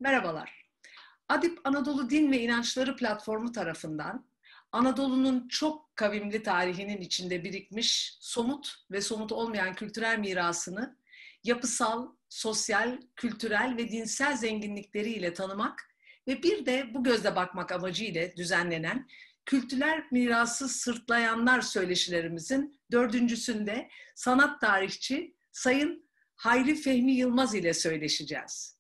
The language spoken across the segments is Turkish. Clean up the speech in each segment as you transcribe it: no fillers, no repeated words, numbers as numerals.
Merhabalar. Adip Anadolu Din ve İnançları platformu tarafından Anadolu'nun çok kavimli tarihinin içinde birikmiş somut ve somut olmayan kültürel mirasını yapısal, sosyal, kültürel ve dinsel zenginlikleriyle tanımak ve bir de bu gözle bakmak amacıyla düzenlenen Kültürel Mirası Sırtlayanlar söyleşilerimizin dördüncüsünde sanat tarihçi Sayın Hayri Fehmi Yılmaz ile söyleşeceğiz.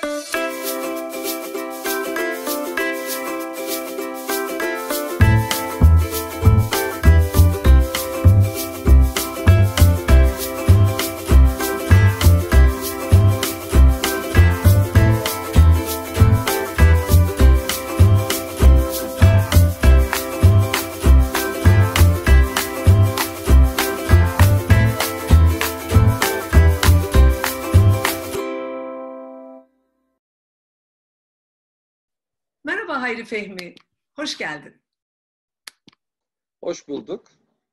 Merhaba Hayri Fehmi, hoş geldin. Hoş bulduk.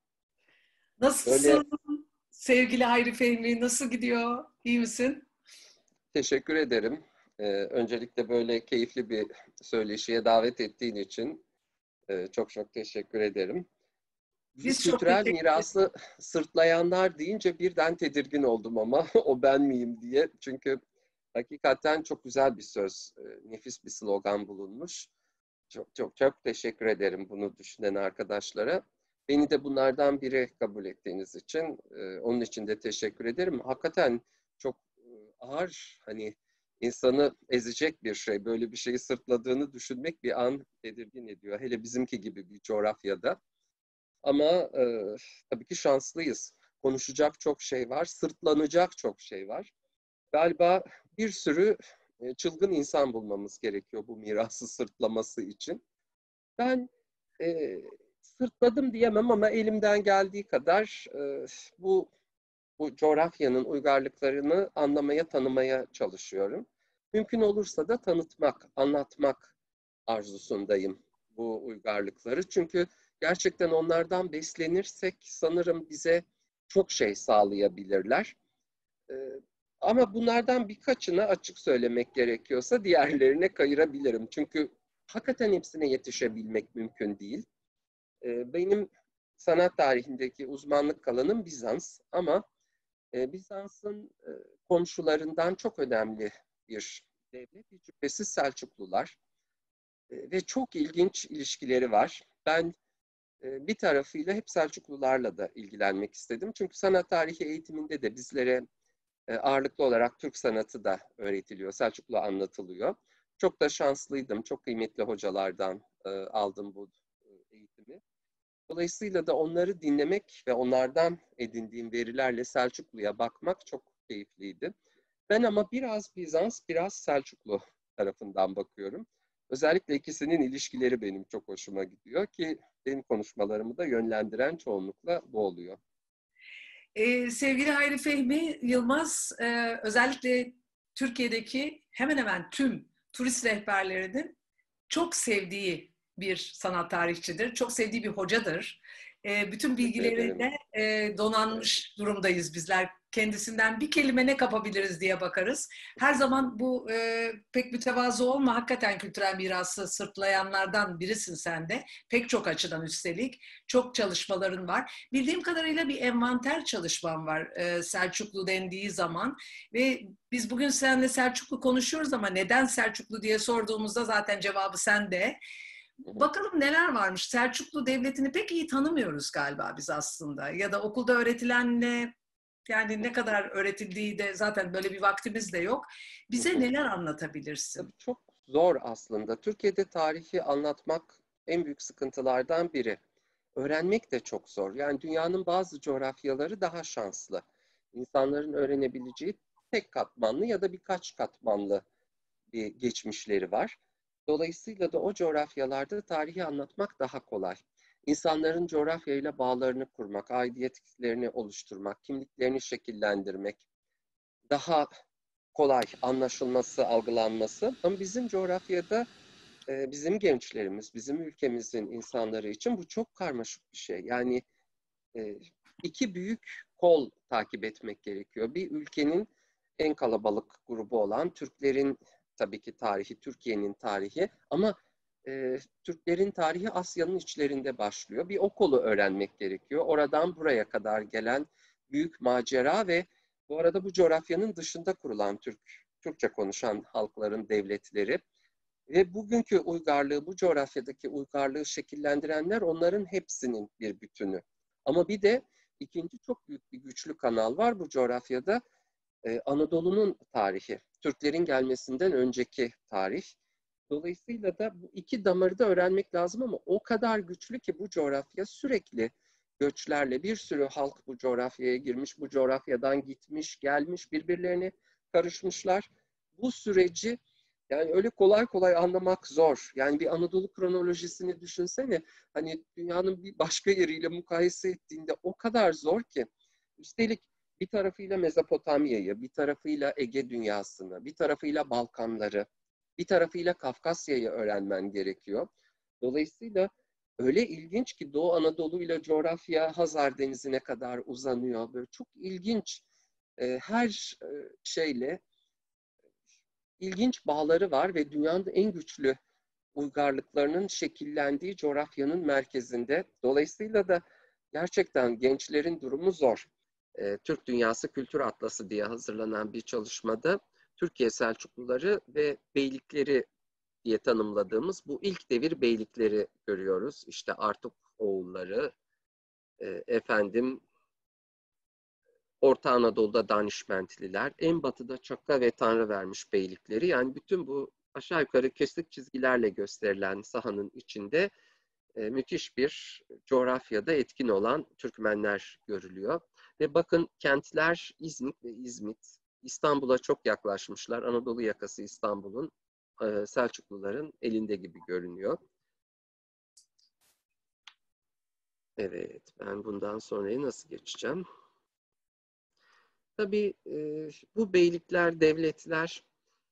Nasılsın sevgili Hayri Fehmi, nasıl gidiyor, iyi misin? Teşekkür ederim. Öncelikle böyle keyifli bir söyleşiye davet ettiğin için çok çok teşekkür ederim. Biz çok Kültürel teşekkür ederiz. mirası sırtlayanlar deyince birden tedirgin oldum ama o ben miyim diye. Çünkü hakikaten çok güzel bir söz, nefis bir slogan bulunmuş. Çok çok çok teşekkür ederim bunu düşünen arkadaşlara. Beni de bunlardan biri kabul ettiğiniz için, onun için de teşekkür ederim. Hakikaten çok ağır, hani insanı ezecek bir şey. Böyle bir şeyi sırtladığını düşünmek bir an tedirgin ediyor. Hele bizimki gibi bir coğrafyada. Ama tabii ki şanslıyız. Konuşacak çok şey var, sırtlanacak çok şey var. Galiba bir sürü çılgın insan bulmamız gerekiyor bu mirası sırtlaması için. Ben sırtladım diyemem ama elimden geldiği kadar bu coğrafyanın uygarlıklarını anlamaya, tanımaya çalışıyorum. Mümkün olursa da tanıtmak, anlatmak arzusundayım bu uygarlıkları. Çünkü gerçekten onlardan beslenirsek sanırım bize çok şey sağlayabilirler. Ama bunlardan birkaçını açık söylemek gerekiyorsa diğerlerine kayırabilirim. Çünkü hakikaten hepsine yetişebilmek mümkün değil. Benim sanat tarihindeki uzmanlık alanım Bizans ama Bizans'ın komşularından çok önemli bir devlet, hiç şüphesiz Selçuklular. Ve çok ilginç ilişkileri var. Ben bir tarafıyla hep Selçuklularla da ilgilenmek istedim. Çünkü sanat tarihi eğitiminde de bizlere ağırlıklı olarak Türk sanatı da öğretiliyor, Selçuklu anlatılıyor. Çok da şanslıydım, çok kıymetli hocalardan aldım bu eğitimi. Dolayısıyla da onları dinlemek ve onlardan edindiğim verilerle Selçuklu'ya bakmak çok keyifliydi. Ben ama biraz Bizans, biraz Selçuklu tarafından bakıyorum. Özellikle ikisinin ilişkileri benim çok hoşuma gidiyor ki benim konuşmalarımı da yönlendiren çoğunlukla bu oluyor. Sevgili Hayri Fehmi Yılmaz, özellikle Türkiye'deki hemen hemen tüm turist rehberlerinin çok sevdiği bir sanat tarihçidir, çok sevdiği bir hocadır. Bütün Teşekkür ederim. bilgileriyle donanmış durumdayız bizler. Kendisinden bir kelime ne kapabiliriz diye bakarız. Her zaman bu pek mütevazı olma, hakikaten kültürel mirası sırtlayanlardan birisin sen de. Pek çok açıdan üstelik. Çok çalışmaların var. Bildiğim kadarıyla bir envanter çalışmam var Selçuklu dendiği zaman. Ve biz bugün seninle Selçuklu konuşuyoruz ama neden Selçuklu diye sorduğumuzda zaten cevabı sende. Bakalım neler varmış. Selçuklu Devleti'ni pek iyi tanımıyoruz galiba biz aslında. Ya da okulda öğretilenle yani ne kadar öğretildiği de zaten böyle bir vaktimiz de yok. Bize neler anlatabilirsin? Tabii çok zor aslında. Türkiye'de tarihi anlatmak en büyük sıkıntılardan biri. Öğrenmek de çok zor. Yani dünyanın bazı coğrafyaları daha şanslı. İnsanların öğrenebileceği tek katmanlı ya da birkaç katmanlı bir geçmişleri var. Dolayısıyla da o coğrafyalarda tarihi anlatmak daha kolay. İnsanların coğrafyayla bağlarını kurmak, aidiyetlerini oluşturmak, kimliklerini şekillendirmek daha kolay anlaşılması, algılanması. Ama bizim coğrafyada bizim gençlerimiz, bizim ülkemizin insanları için bu çok karmaşık bir şey. Yani iki büyük kol takip etmek gerekiyor. Bir ülkenin en kalabalık grubu olan Türklerin tabii ki tarihi, Türkiye'nin tarihi ama Türklerin tarihi Asya'nın içlerinde başlıyor. Bir o kolu öğrenmek gerekiyor. Oradan buraya kadar gelen büyük macera ve bu arada bu coğrafyanın dışında kurulan Türkçe konuşan halkların devletleri ve bugünkü uygarlığı, bu coğrafyadaki uygarlığı şekillendirenler onların hepsinin bir bütünü. Ama bir de ikinci çok büyük bir güçlü kanal var bu coğrafyada. Anadolu'nun tarihi, Türklerin gelmesinden önceki tarih. Dolayısıyla da bu iki damarı da öğrenmek lazım ama o kadar güçlü ki bu coğrafya sürekli göçlerle bir sürü halk bu coğrafyaya girmiş, bu coğrafyadan gitmiş, gelmiş, birbirlerine karışmışlar. Bu süreci yani öyle kolay kolay anlamak zor. Yani bir Anadolu kronolojisini düşünsene. Hani dünyanın bir başka yeriyle mukayese ettiğinde o kadar zor ki. Üstelik bir tarafıyla Mezopotamya'yı, bir tarafıyla Ege dünyasını, bir tarafıyla Balkanları, bir tarafıyla Kafkasya'yı öğrenmen gerekiyor. Dolayısıyla öyle ilginç ki Doğu Anadolu ile coğrafya Hazar Denizi'ne kadar uzanıyor. Böyle çok ilginç her şeyle ilginç bağları var ve dünyanın en güçlü uygarlıklarının şekillendiği coğrafyanın merkezinde. Dolayısıyla da gerçekten gençlerin durumu zor. Türk Dünyası Kültür Atlası diye hazırlanan bir çalışmada Türkiye Selçukluları ve beylikleri diye tanımladığımız bu ilk devir beylikleri görüyoruz. İşte Artuk oğulları, efendim Orta Anadolu'da Danişmentliler, en batıda Çaka ve Tanrıvermiş beylikleri. Yani bütün bu aşağı yukarı kesik çizgilerle gösterilen sahanın içinde müthiş bir coğrafyada etkin olan Türkmenler görülüyor. Ve bakın kentler İzmit ve İzmit. İstanbul'a çok yaklaşmışlar. Anadolu yakası İstanbul'un Selçukluların elinde gibi görünüyor. Evet, ben bundan sonraya nasıl geçeceğim? Tabii bu beylikler, devletler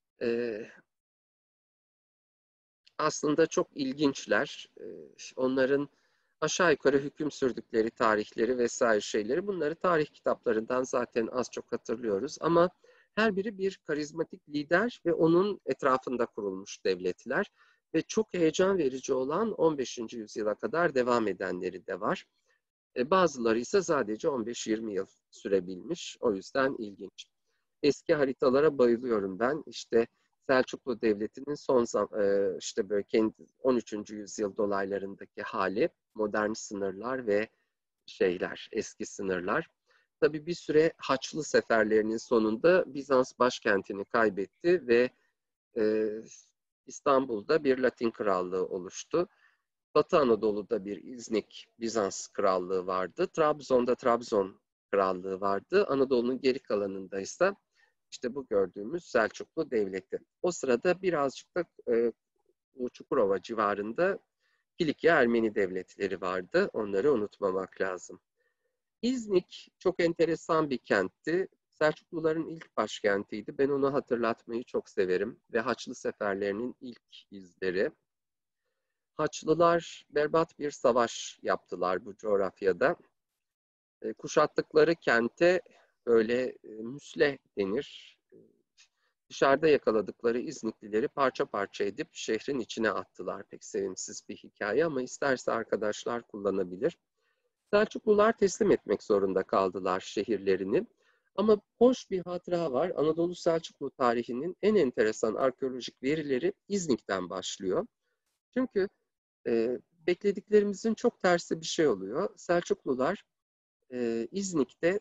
aslında çok ilginçler. Onların aşağı yukarı hüküm sürdükleri tarihleri vesaire şeyleri bunları tarih kitaplarından zaten az çok hatırlıyoruz. Ama her biri bir karizmatik lider ve onun etrafında kurulmuş devletler. Ve çok heyecan verici olan 15. yüzyıla kadar devam edenleri de var. Bazıları ise sadece 15-20 yıl sürebilmiş. O yüzden ilginç. Eski haritalara bayılıyorum ben. İşte Selçuklu Devleti'nin işte böyle kendi 13. yüzyıl dolaylarındaki hali, modern sınırlar ve eski sınırlar. Tabii bir süre Haçlı seferlerinin sonunda Bizans başkentini kaybetti ve e, İstanbul'da bir Latin krallığı oluştu. Batı Anadolu'da bir İznik Bizans krallığı vardı. Trabzon'da Trabzon krallığı vardı. Anadolu'nun geri kalanında ise işte bu gördüğümüz Selçuklu Devleti. O sırada birazcık da bu Çukurova civarında Kilikya Ermeni devletleri vardı. Onları unutmamak lazım. İznik çok enteresan bir kentti. Selçukluların ilk başkentiydi. Ben onu hatırlatmayı çok severim. Ve Haçlı seferlerinin ilk izleri. Haçlılar berbat bir savaş yaptılar bu coğrafyada. Kuşattıkları kente böyle müsle denir. Dışarıda yakaladıkları İzniklileri parça parça edip şehrin içine attılar. Pek sevimsiz bir hikaye ama isterse arkadaşlar kullanabilir. Selçuklular teslim etmek zorunda kaldılar şehirlerini. Ama hoş bir hatıra var. Anadolu Selçuklu tarihinin en enteresan arkeolojik verileri İznik'ten başlıyor. Çünkü beklediklerimizin çok tersi bir şey oluyor. Selçuklular İznik'te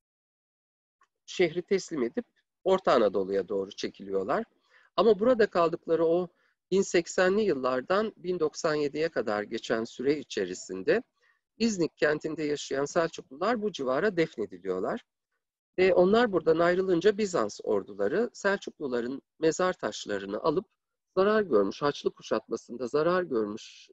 şehri teslim edip Orta Anadolu'ya doğru çekiliyorlar. Ama burada kaldıkları o 1080'li yıllardan 1097'ye kadar geçen süre içerisinde İznik kentinde yaşayan Selçuklular bu civara defnediliyorlar. Ve onlar buradan ayrılınca Bizans orduları Selçukluların mezar taşlarını alıp zarar görmüş, Haçlı kuşatmasında zarar görmüş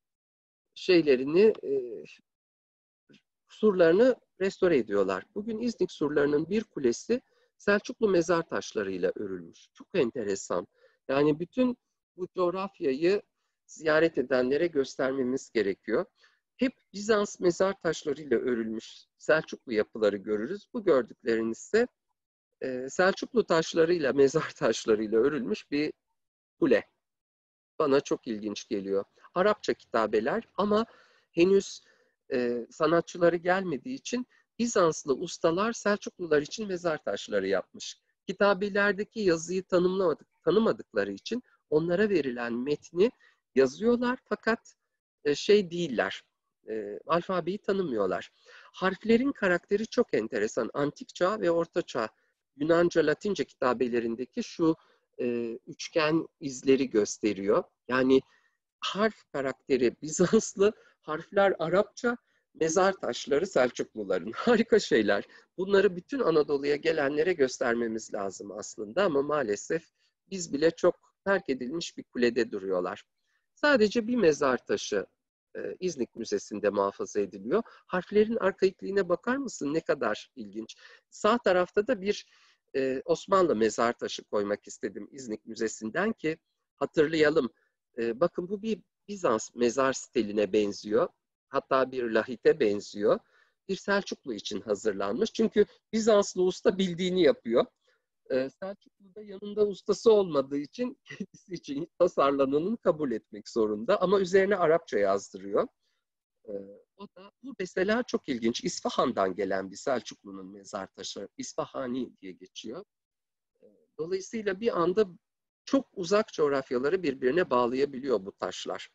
surlarını restore ediyorlar. Bugün İznik surlarının bir kulesi Selçuklu mezar taşlarıyla örülmüş. Çok enteresan. Yani bütün bu coğrafyayı ziyaret edenlere göstermemiz gerekiyor. Hep Bizans mezar taşlarıyla örülmüş Selçuklu yapıları görürüz. Bu gördükleriniz ise Selçuklu taşlarıyla, mezar taşlarıyla örülmüş bir kule. Bana çok ilginç geliyor. Arapça kitabeler ama henüz sanatçıları gelmediği için Bizanslı ustalar Selçuklular için mezar taşları yapmış. Kitabelerdeki yazıyı tanımadıkları için onlara verilen metni yazıyorlar fakat şey değiller, alfabeyi tanımıyorlar. Harflerin karakteri çok enteresan. Antik Çağ ve Orta Çağ Yunanca, Latince kitabelerindeki şu üçgen izleri gösteriyor. Yani harf karakteri Bizanslı, harfler Arapça, mezar taşları Selçukluların. Harika şeyler. Bunları bütün Anadolu'ya gelenlere göstermemiz lazım aslında ama maalesef biz bile çok terk edilmiş bir kulede duruyorlar. Sadece bir mezar taşı İznik Müzesi'nde muhafaza ediliyor. Harflerin arkaikliğine bakar mısın? Ne kadar ilginç. Sağ tarafta da bir Osmanlı mezar taşı koymak istedim İznik Müzesi'nden ki hatırlayalım. Bakın bu bir Bizans mezar stiline benziyor. Hatta bir lahite benziyor. Bir Selçuklu için hazırlanmış. Çünkü Bizanslı usta bildiğini yapıyor. Selçuklu'da yanında ustası olmadığı için kendisi için tasarlananını kabul etmek zorunda. Ama üzerine Arapça yazdırıyor. Ee, bu mesela çok ilginç. İsfahan'dan gelen bir Selçuklu'nun mezar taşı. İsfahani diye geçiyor. Dolayısıyla bir anda çok uzak coğrafyaları birbirine bağlayabiliyor bu taşlar.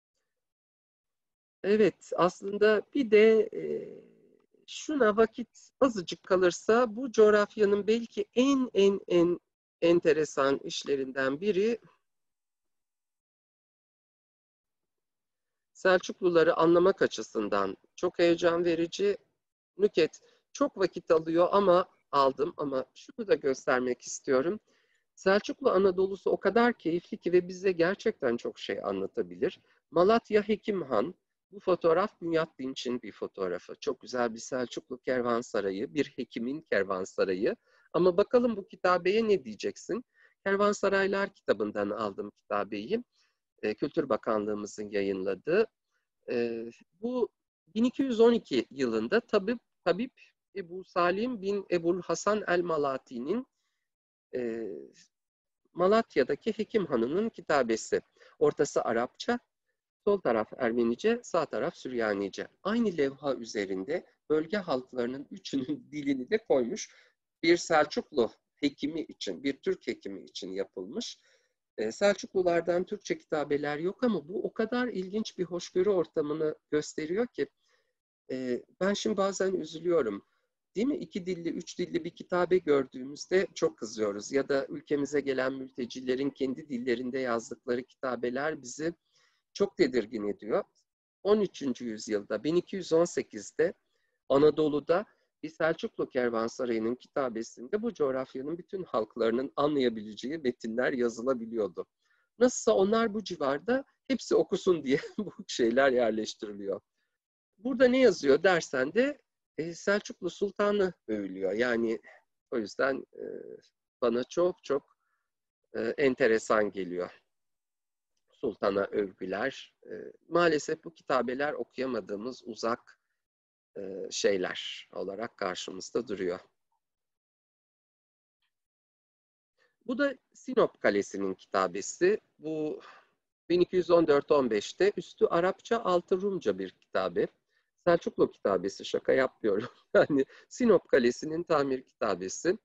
Evet, aslında bir de şuna vakit azıcık kalırsa bu coğrafyanın belki en enteresan işlerinden biri Selçukluları anlamak açısından çok heyecan verici. Nüket çok vakit alıyor ama aldım ama şunu da göstermek istiyorum. Selçuklu Anadolu'su o kadar keyifli ki ve bize gerçekten çok şey anlatabilir. Malatya Hekimhan, bu fotoğraf Bünyat Dinç'in bir fotoğrafı. Çok güzel bir Selçuklu kervansarayı, bir hekimin kervansarayı. Ama bakalım bu kitabeye ne diyeceksin? Kervansaraylar kitabından aldım kitabeyi. Kültür Bakanlığımızın yayınladığı. Bu 1212 yılında Tabip Ebu Salim bin Ebul Hasan el-Malati'nin Malatya'daki Hekim Hanı'nın kitabesi. Ortası Arapça, sol taraf Ermenice, sağ taraf Süryanice. Aynı levha üzerinde bölge halklarının üçünün dilini de koymuş. Bir Selçuklu hekimi için, bir Türk hekimi için yapılmış. Selçuklulardan Türkçe kitabeler yok ama bu o kadar ilginç bir hoşgörü ortamını gösteriyor ki ben şimdi bazen üzülüyorum. Değil mi? İki dilli, üç dilli bir kitabe gördüğümüzde çok kızıyoruz. Ya da ülkemize gelen mültecilerin kendi dillerinde yazdıkları kitabeler bizi çok tedirgin ediyor. 13. yüzyılda, 1218'de Anadolu'da bir Selçuklu Kervansarayı'nın kitabesinde bu coğrafyanın bütün halklarının anlayabileceği metinler yazılabiliyordu. Nasılsa onlar bu civarda hepsi okusun diye bu şeyler yerleştiriliyor. Burada ne yazıyor dersen de Selçuklu Sultanı övülüyor. Yani o yüzden bana çok enteresan geliyor. Sultana övgüler. Maalesef bu kitabeler okuyamadığımız uzak şeyler olarak karşımızda duruyor. Bu da Sinop Kalesi'nin kitabesi. Bu 1214-15'te üstü Arapça, altı Rumca bir kitabe. Selçuklu kitabesi, şaka yapmıyorum. Yani Sinop Kalesi'nin tamir kitabesi.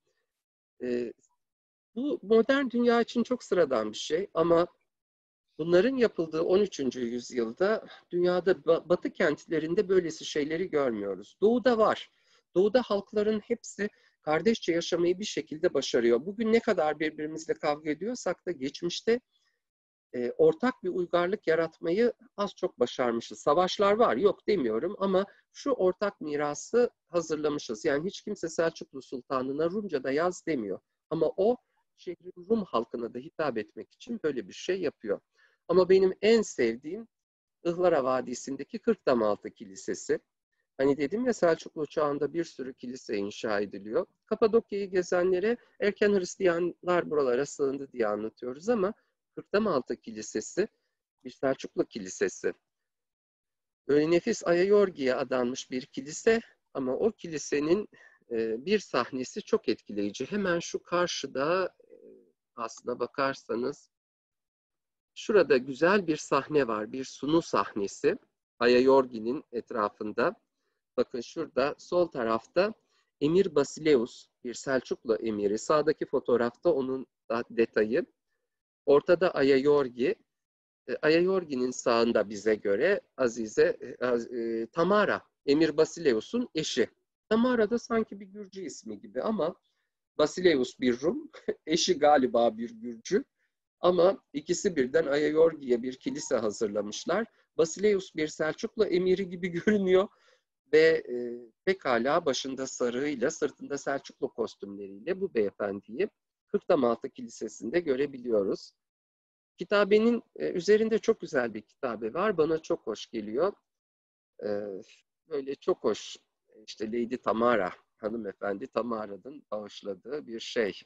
Bu modern dünya için çok sıradan bir şey ama bunların yapıldığı 13. yüzyılda dünyada batı kentlerinde böylesi şeyleri görmüyoruz. Doğuda var. Doğuda halkların hepsi kardeşçe yaşamayı bir şekilde başarıyor. Bugün ne kadar birbirimizle kavga ediyorsak da geçmişte ortak bir uygarlık yaratmayı az çok başarmışız. Savaşlar var, yok demiyorum ama şu ortak mirası hazırlamışız. Yani hiç kimse Selçuklu Sultanı'na Rumca'da yaz demiyor. Ama o şehrin Rum halkına da hitap etmek için böyle bir şey yapıyor. Ama benim en sevdiğim Ihlara Vadisi'ndeki Kırkdamaltı Kilisesi. Hani dedim ya Selçuklu çağında bir sürü kilise inşa ediliyor. Kapadokya'yı gezenlere erken Hristiyanlar buralara sığındı diye anlatıyoruz ama Kırkdamaltı Kilisesi bir Selçuklu kilisesi. Böyle nefis Ayayorgi'ye adanmış bir kilise ama o kilisenin bir sahnesi çok etkileyici. Hemen şu karşıda aslına bakarsanız şurada güzel bir sahne var. Bir sunu sahnesi. Ayayorgi'nin etrafında. Bakın şurada sol tarafta Emir Basileus, bir Selçuklu emiri. Sağdaki fotoğrafta onun detayı. Ortada Ayayorgi. Ayayorgi'nin sağında bize göre Tamara, Emir Basileus'un eşi. Tamara da sanki bir Gürcü ismi gibi ama Basileus bir Rum, eşi galiba bir Gürcü. Ama ikisi birden Ayayorgi'ye bir kilise hazırlamışlar. Basileus bir Selçuklu emiri gibi görünüyor ve pekala başında sarığıyla, sırtında Selçuklu kostümleriyle bu beyefendiyi Kırkdamaltı Kilisesi'nde görebiliyoruz. Kitabenin üzerinde çok güzel bir kitabe var. Bana çok hoş geliyor. Böyle çok hoş, işte Lady Tamara, hanımefendi Tamara'nın bağışladığı bir şey.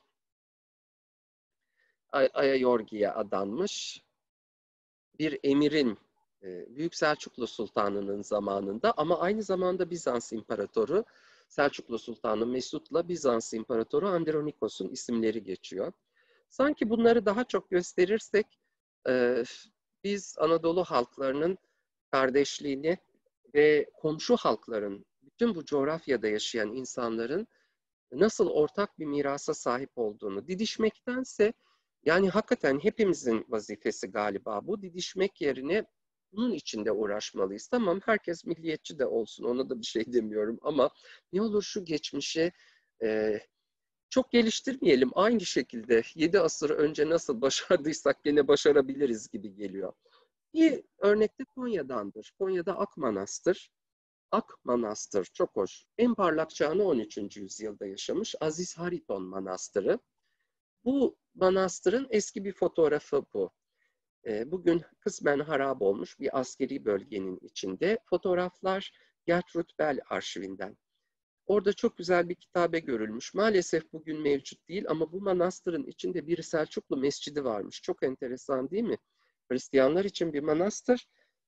Ayayorgi'ye adanmış bir emirin, Büyük Selçuklu Sultanı'nın zamanında ama aynı zamanda Bizans İmparatoru Selçuklu Sultanı Mesut'la Bizans İmparatoru Andronikos'un isimleri geçiyor. Sanki bunları daha çok gösterirsek biz Anadolu halklarının kardeşliğini ve komşu halkların, bütün bu coğrafyada yaşayan insanların nasıl ortak bir mirasa sahip olduğunu didişmektense, yani hakikaten hepimizin vazifesi galiba bu, didişmek yerine bunun içinde uğraşmalıyız. Tamam, herkes milliyetçi de olsun, ona da bir şey demiyorum ama ne olur şu geçmişi çok geliştirmeyelim. Aynı şekilde 7 asır önce nasıl başardıysak gene başarabiliriz gibi geliyor. Bir örnek de Konya'dandır. Konya'da Akmanastır. Akmanastır çok hoş. En parlak çağını 13. yüzyılda yaşamış Aziz Hariton Manastırı. Bu manastırın eski bir fotoğrafı bu. Bugün kısmen harap olmuş bir askeri bölgenin içinde. Fotoğraflar Gertrud Bell arşivinden. Orada çok güzel bir kitabe görülmüş. Maalesef bugün mevcut değil ama bu manastırın içinde bir Selçuklu mescidi varmış. Çok enteresan değil mi? Hristiyanlar için bir manastır.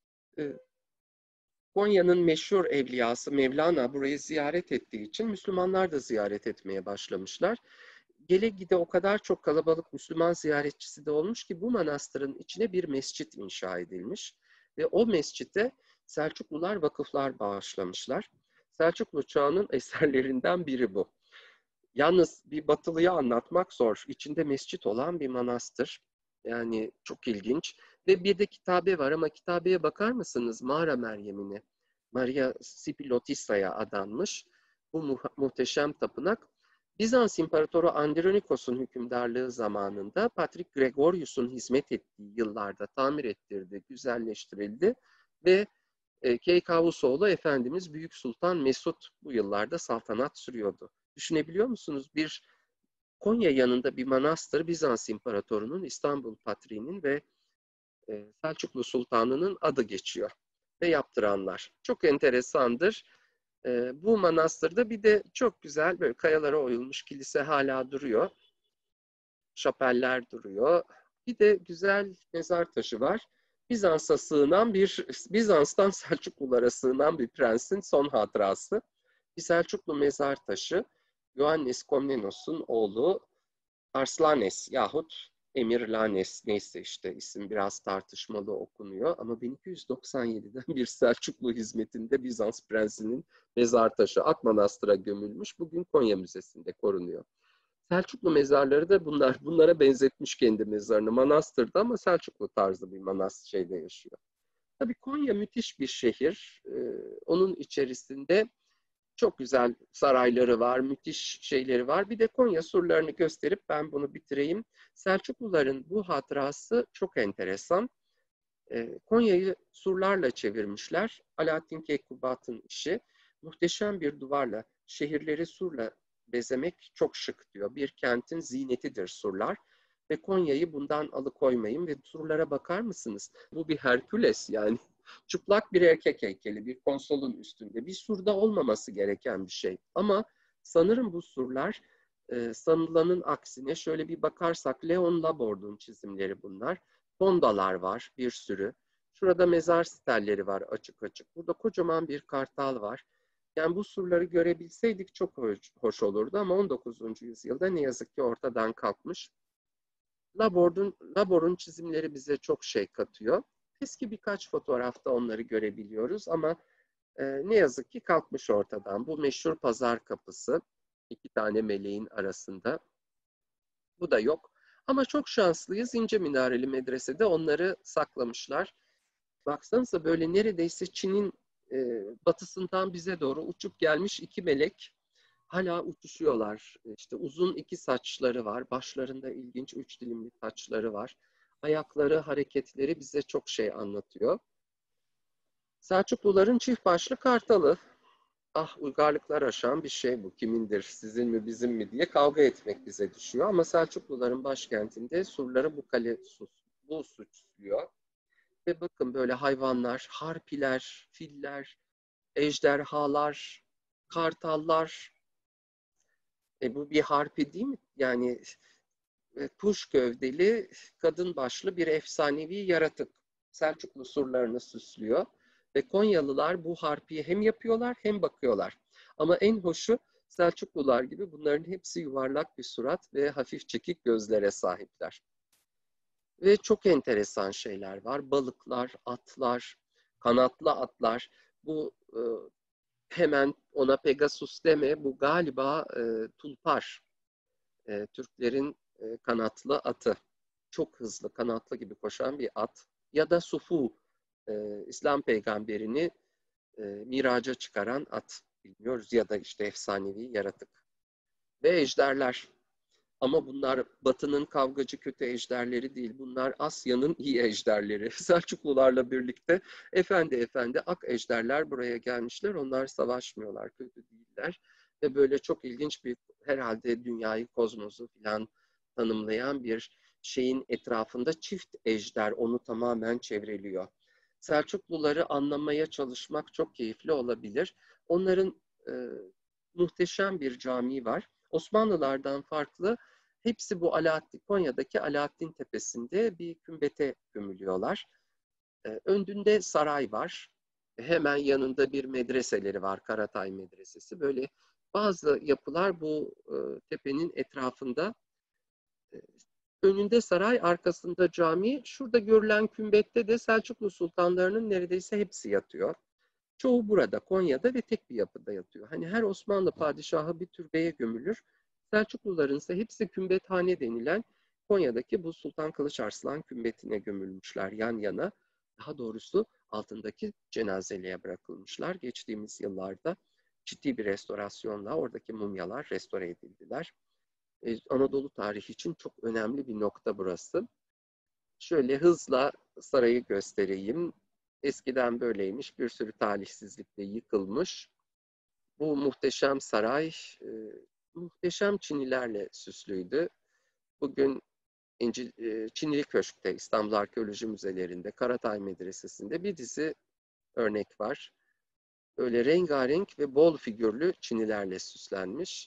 Konya'nın meşhur evliyası Mevlana burayı ziyaret ettiği için Müslümanlar da ziyaret etmeye başlamışlar. Gele gide o kadar çok kalabalık Müslüman ziyaretçisi de olmuş ki bu manastırın içine bir mescit inşa edilmiş. Ve o mescite Selçuklular vakıflar bağışlamışlar. Selçuklu çağının eserlerinden biri bu. Yalnız bir Batılıya anlatmak zor. İçinde mescit olan bir manastır. Yani çok ilginç. Ve bir de kitabe var ama kitabeye bakar mısınız? Mağara Meryem'ine. Maria Spilotissa'ya adanmış. Bu muhteşem tapınak. Bizans İmparatoru Andronikos'un hükümdarlığı zamanında Patrik Gregorius'un hizmet ettiği yıllarda tamir ettirildi, güzelleştirildi ve Keykavusoğlu Efendimiz Büyük Sultan Mesut bu yıllarda saltanat sürüyordu. Düşünebiliyor musunuz? Bir Konya yanında bir manastır Bizans İmparatoru'nun, İstanbul Patriği'nin ve Selçuklu Sultanı'nın adı geçiyor ve yaptıranlar. Çok enteresandır. Bu manastırda bir de çok güzel böyle kayalara oyulmuş kilise hala duruyor. Şapeller duruyor. Bir de güzel mezar taşı var. Bizans'tan Selçuklulara sığınan bir prensin son hatırası. Bir Selçuklu mezar taşı. Ioannis Komnenos'un oğlu Arslanes yahut Emirlanes, neyse işte isim biraz tartışmalı okunuyor ama 1297'den bir Selçuklu hizmetinde Bizans prensinin mezar taşı Akmanastır'a gömülmüş. Bugün Konya Müzesi'nde korunuyor. Selçuklu mezarları da bunlara benzetmiş kendi mezarını. Manastır'da ama Selçuklu tarzı bir manastır şeyde yaşıyor. Tabii Konya müthiş bir şehir. Onun içerisinde çok güzel sarayları var, müthiş şeyleri var. Bir de Konya surlarını gösterip ben bunu bitireyim. Selçukluların bu hatırası çok enteresan. Konya'yı surlarla çevirmişler. Alaaddin Keykubat'ın işi. Muhteşem bir duvarla, şehirleri surla bezemek çok şık diyor. Bir kentin ziynetidir surlar. Ve Konya'yı bundan alıkoymayın ve surlara bakar mısınız? Bu bir Herküles yani. Çıplak bir erkek heykeli bir konsolun üstünde. Bir surda olmaması gereken bir şey. Ama sanırım bu surlar sanılanın aksine şöyle bir bakarsak Leon Laborde'un çizimleri bunlar. Fondalar var bir sürü. Şurada mezar stelleri var açık açık. Burada kocaman bir kartal var. Yani bu surları görebilseydik çok hoş olurdu ama 19. yüzyılda ne yazık ki ortadan kalkmış. Labor'un çizimleri bize çok şey katıyor. Eski birkaç fotoğrafta onları görebiliyoruz ama ne yazık ki kalkmış ortadan. Bu meşhur pazar kapısı, iki tane meleğin arasında. Bu da yok. Ama çok şanslıyız. İnce Minareli Medrese'de onları saklamışlar. Baksanıza böyle neredeyse Çin'in batısından bize doğru uçup gelmiş iki melek hala uçuşuyorlar. İşte uzun iki saçları var. Başlarında ilginç üç dilimli saçları var. Ayakları, hareketleri bize çok şey anlatıyor. Selçukluların çift başlı kartalı. Ah, uygarlıklar aşan bir şey bu. Kimindir, sizin mi, bizim mi diye kavga etmek bize düşüyor. Ama Selçukluların başkentinde surları bu suçluyor. Ve bakın böyle hayvanlar, harpiler, filler, ejderhalar, kartallar. Bu bir harpi değil mi? Yani kuş gövdeli, kadın başlı bir efsanevi yaratık. Selçuklu surlarını süslüyor. Ve Konyalılar bu harpiyi hem yapıyorlar hem bakıyorlar. Ama en hoşu Selçuklular gibi bunların hepsi yuvarlak bir surat ve hafif çekik gözlere sahipler. Ve çok enteresan şeyler var. Balıklar, atlar, kanatlı atlar. Bu hemen ona Pegasus deme, bu galiba tulpar. Türklerin kanatlı atı. Çok hızlı, kanatlı gibi koşan bir at. Ya da Sufu, İslam peygamberini miraca çıkaran at. Bilmiyoruz ya da işte efsanevi yaratık. Ve ejderler. Ama bunlar Batı'nın kavgacı kötü ejderleri değil. Bunlar Asya'nın iyi ejderleri. Selçuklularla birlikte efendi ak ejderler buraya gelmişler. Onlar savaşmıyorlar, kötü değiller. Ve böyle çok ilginç bir herhalde dünyayı, kozmosu falan tanımlayan bir şeyin etrafında çift ejder onu tamamen çevreliyor. Selçukluları anlamaya çalışmak çok keyifli olabilir. Onların muhteşem bir camii var. Osmanlılardan farklı hepsi bu Konya'daki Alaaddin Tepesi'nde bir kümbete gömülüyorlar. Önünde saray var. Hemen yanında bir medreseleri var, Karatay Medresesi. Böyle bazı yapılar bu tepenin etrafında. Önünde saray, arkasında cami. Şurada görülen kümbette de Selçuklu sultanlarının neredeyse hepsi yatıyor. Çoğu burada, Konya'da ve tek bir yapıda yatıyor. Hani her Osmanlı padişahı bir türbeye gömülür. Selçukluların ise hepsi kümbethane denilen Konya'daki bu Sultan Kılıç Arslan kümbetine gömülmüşler yan yana. Daha doğrusu altındaki cenazeliğe bırakılmışlar. Geçtiğimiz yıllarda ciddi bir restorasyonla oradaki mumyalar restore edildiler. Anadolu tarihi için çok önemli bir nokta burası. Şöyle hızla sarayı göstereyim. Eskiden böyleymiş, bir sürü talihsizlikle yıkılmış. Bu muhteşem saray muhteşem çinilerle süslüydü. Bugün Çinili Köşk'te, İstanbul Arkeoloji Müzelerinde, Karatay Medresesi'nde bir dizi örnek var. Böyle rengarenk ve bol figürlü çinilerle süslenmiş.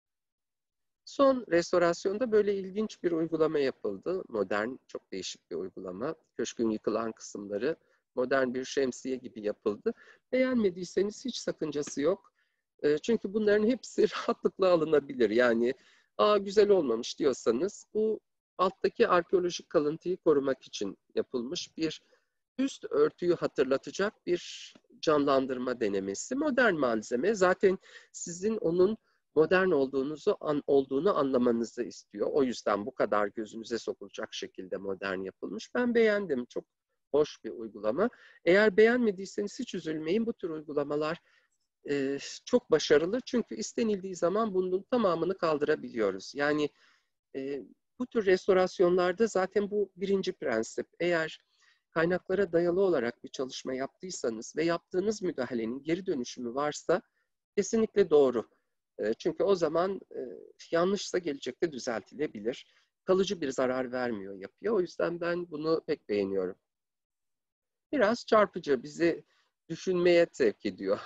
Son restorasyonda böyle ilginç bir uygulama yapıldı. Modern, çok değişik bir uygulama. Köşkün yıkılan kısımları modern bir şemsiye gibi yapıldı. Beğenmediyseniz hiç sakıncası yok. Çünkü bunların hepsi rahatlıkla alınabilir. Yani güzel olmamış diyorsanız bu alttaki arkeolojik kalıntıyı korumak için yapılmış bir üst örtüyü hatırlatacak bir canlandırma denemesi. Modern malzeme zaten sizin onun modern olduğunu anlamanızı istiyor. O yüzden bu kadar gözünüze sokulacak şekilde modern yapılmış. Ben beğendim. Çok hoş bir uygulama. Eğer beğenmediyseniz hiç üzülmeyin. Bu tür uygulamalar çok başarılı. Çünkü istenildiği zaman bunun tamamını kaldırabiliyoruz. Yani bu tür restorasyonlarda zaten bu birinci prensip. Eğer kaynaklara dayalı olarak bir çalışma yaptıysanız ve yaptığınız müdahalenin geri dönüşümü varsa kesinlikle doğru. Çünkü o zaman yanlışsa gelecekte düzeltilebilir. Kalıcı bir zarar vermiyor yapıya. O yüzden ben bunu pek beğeniyorum. Biraz çarpıcı, bizi düşünmeye sevk ediyor.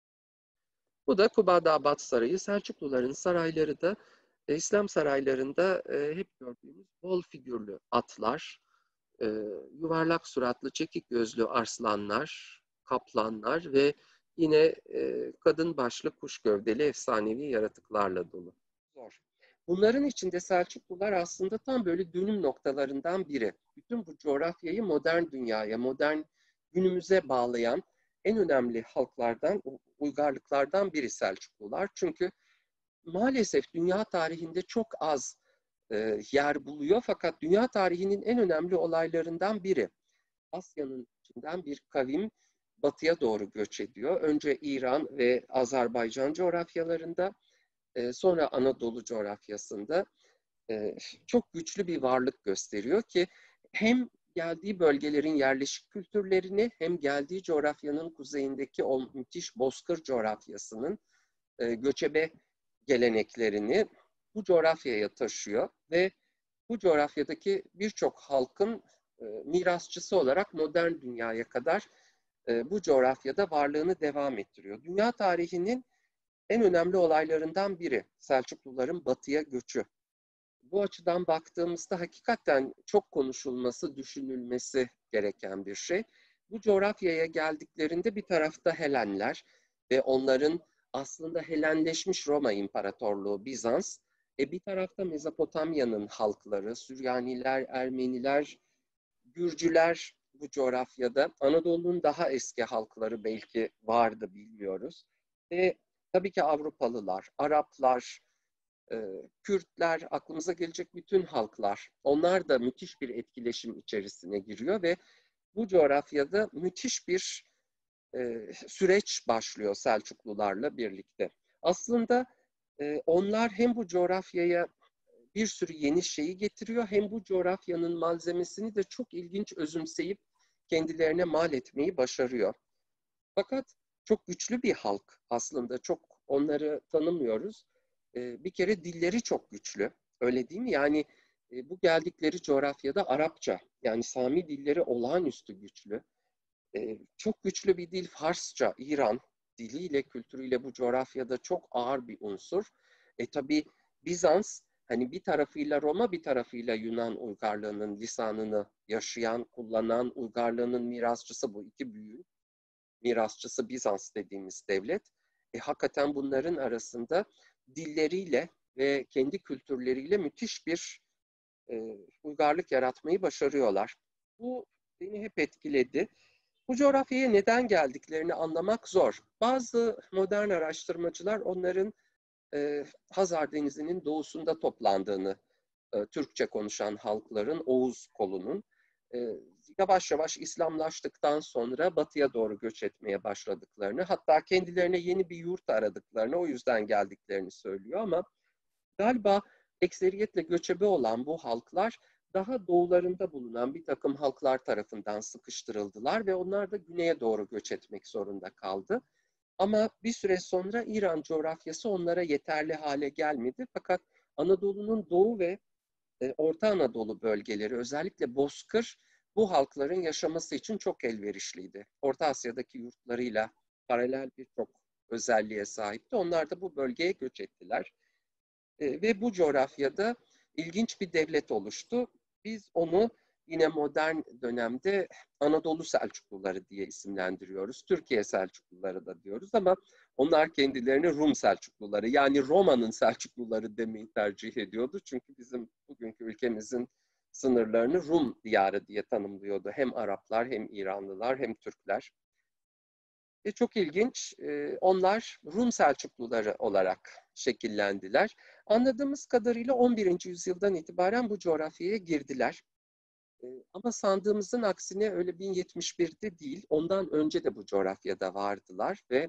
Bu da Kubadabad Sarayı. Selçukluların sarayları da İslam saraylarında hep gördüğümüz bol figürlü atlar, yuvarlak suratlı, çekik gözlü arslanlar, kaplanlar ve yine kadın başlı kuş gövdeli efsanevi yaratıklarla dolu. Zor. Bunların içinde Selçuklular aslında tam böyle dönüm noktalarından biri. Bütün bu coğrafyayı modern dünyaya, modern günümüze bağlayan en önemli halklardan, uygarlıklardan biri Selçuklular. Çünkü maalesef dünya tarihinde çok az yer buluyor, fakat dünya tarihinin en önemli olaylarından biri. Asya'nın içinden bir kavim batıya doğru göç ediyor. Önce İran ve Azerbaycan coğrafyalarında, sonra Anadolu coğrafyasında çok güçlü bir varlık gösteriyor ki hem geldiği bölgelerin yerleşik kültürlerini hem geldiği coğrafyanın kuzeyindeki o müthiş bozkır coğrafyasının göçebe geleneklerini bu coğrafyaya taşıyor ve bu coğrafyadaki birçok halkın mirasçısı olarak modern dünyaya kadar bu coğrafyada varlığını devam ettiriyor. Dünya tarihinin en önemli olaylarından biri Selçukluların batıya göçü. Bu açıdan baktığımızda hakikaten çok konuşulması, düşünülmesi gereken bir şey. Bu coğrafyaya geldiklerinde bir tarafta Helenler ve onların aslında Helenleşmiş Roma İmparatorluğu, Bizans, bir tarafta Mezopotamya'nın halkları, Süryaniler, Ermeniler, Gürcüler bu coğrafyada. Anadolu'nun daha eski halkları belki vardı, bilmiyoruz. Ve tabii ki Avrupalılar, Araplar, Kürtler, aklımıza gelecek bütün halklar. Onlar da müthiş bir etkileşim içerisine giriyor ve bu coğrafyada müthiş bir süreç başlıyor Selçuklularla birlikte. Aslında onlar hem bu coğrafyaya bir sürü yeni şeyi getiriyor, hem bu coğrafyanın malzemesini de çok ilginç özümseyip kendilerine mal etmeyi başarıyor. Fakat çok güçlü bir halk aslında, çok onları tanımıyoruz. Bir kere dilleri çok güçlü, öyle değil mi? Yani bu geldikleri coğrafyada Arapça, yani Sami dilleri olağanüstü güçlü. Çok güçlü bir dil Farsça, İran diliyle, kültürüyle bu coğrafyada çok ağır bir unsur. Tabii Bizans, hani bir tarafıyla Roma, bir tarafıyla Yunan uygarlığının lisanını yaşayan, kullanan, uygarlığının mirasçısı, bu iki büyüğün mirasçısı Bizans dediğimiz devlet. Hakikaten bunların arasında dilleriyle ve kendi kültürleriyle müthiş bir uygarlık yaratmayı başarıyorlar. Bu beni hep etkiledi. Bu coğrafyaya neden geldiklerini anlamak zor. Bazı modern araştırmacılar onların Hazar Denizi'nin doğusunda toplandığını, Türkçe konuşan halkların, Oğuz kolunun yavaş yavaş İslamlaştıktan sonra batıya doğru göç etmeye başladıklarını, hatta kendilerine yeni bir yurt aradıklarını, o yüzden geldiklerini söylüyor. Ama galiba ekseriyetle göçebe olan bu halklar daha doğularında bulunan bir takım halklar tarafından sıkıştırıldılar ve onlar da güneye doğru göç etmek zorunda kaldı. Ama bir süre sonra İran coğrafyası onlara yeterli hale gelmedi. Fakat Anadolu'nun doğu ve Orta Anadolu bölgeleri, özellikle Bozkır, bu halkların yaşaması için çok elverişliydi. Orta Asya'daki yurtlarıyla paralel birçok özelliğe sahipti. Onlar da bu bölgeye göç ettiler. Ve bu coğrafyada ilginç bir devlet oluştu. Biz onu yine modern dönemde Anadolu Selçukluları diye isimlendiriyoruz. Türkiye Selçukluları da diyoruz ama onlar kendilerini Rum Selçukluları, yani Roma'nın Selçukluları demeyi tercih ediyordu. Çünkü bizim bugünkü ülkemizin sınırlarını Rum diyarı diye tanımlıyordu. Hem Araplar, hem İranlılar, hem Türkler. Çok ilginç. Onlar Rum Selçukluları olarak şekillendiler. Anladığımız kadarıyla 11. yüzyıldan itibaren bu coğrafyaya girdiler. Ama sandığımızın aksine öyle 1071'de değil, ondan önce de bu coğrafyada vardılar ve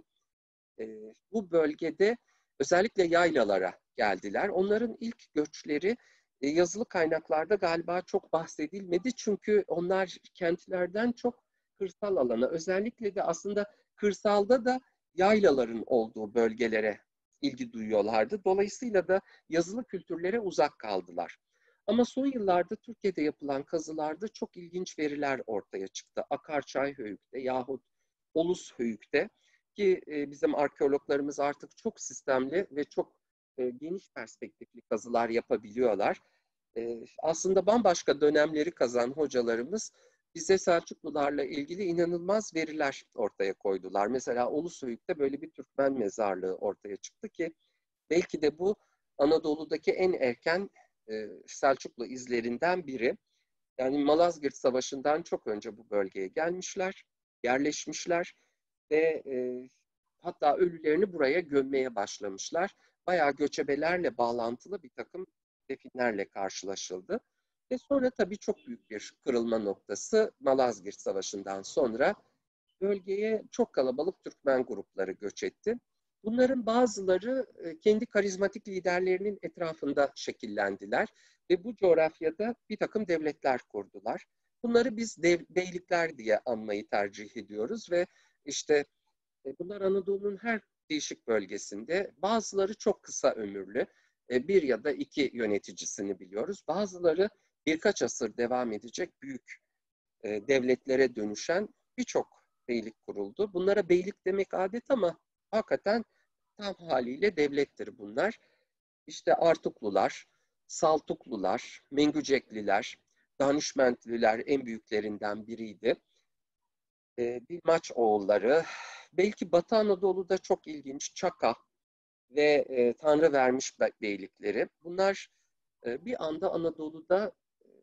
bu bölgede özellikle yaylalara geldiler. Onların ilk göçleri yazılı kaynaklarda galiba çok bahsedilmedi. Çünkü onlar kentlerden çok kırsal alana, özellikle de aslında kırsalda da yaylaların olduğu bölgelere ilgi duyuyorlardı. Dolayısıyla da yazılı kültürlere uzak kaldılar. Ama son yıllarda Türkiye'de yapılan kazılarda çok ilginç veriler ortaya çıktı. Akarçay-Höyük'te yahut Ulus-Höyük'te, ki bizim arkeologlarımız artık çok sistemli ve çok geniş perspektifli kazılar yapabiliyorlar. Aslında bambaşka dönemleri kazan hocalarımız bize Selçuklularla ilgili inanılmaz veriler ortaya koydular. Mesela Ulusoyuk'ta böyle bir Türkmen mezarlığı ortaya çıktı ki belki de bu Anadolu'daki en erken Selçuklu izlerinden biri. Yani Malazgirt Savaşı'ndan çok önce bu bölgeye gelmişler, yerleşmişler ve hatta ölülerini buraya gömmeye başlamışlar. Bayağı göçebelerle bağlantılı bir takım definlerle karşılaşıldı. Ve sonra tabii çok büyük bir kırılma noktası Malazgirt Savaşı'ndan sonra bölgeye çok kalabalık Türkmen grupları göç etti. Bunların bazıları kendi karizmatik liderlerinin etrafında şekillendiler ve bu coğrafyada bir takım devletler kurdular. Bunları biz beylikler diye anmayı tercih ediyoruz ve işte bunlar Anadolu'nun her değişik bölgesinde. Bazıları çok kısa ömürlü, bir ya da iki yöneticisini biliyoruz. Bazıları birkaç asır devam edecek büyük devletlere dönüşen birçok beylik kuruldu. Bunlara beylik demek adet ama hakikaten tam haliyle devlettir bunlar. İşte Artuklular, Saltuklular, Mengücekliler, Danişmentliler en büyüklerinden biriydi. Bilmaç oğulları, belki Batı Anadolu'da çok ilginç Çaka ve Tanrı vermiş beylikleri. Bunlar bir anda Anadolu'da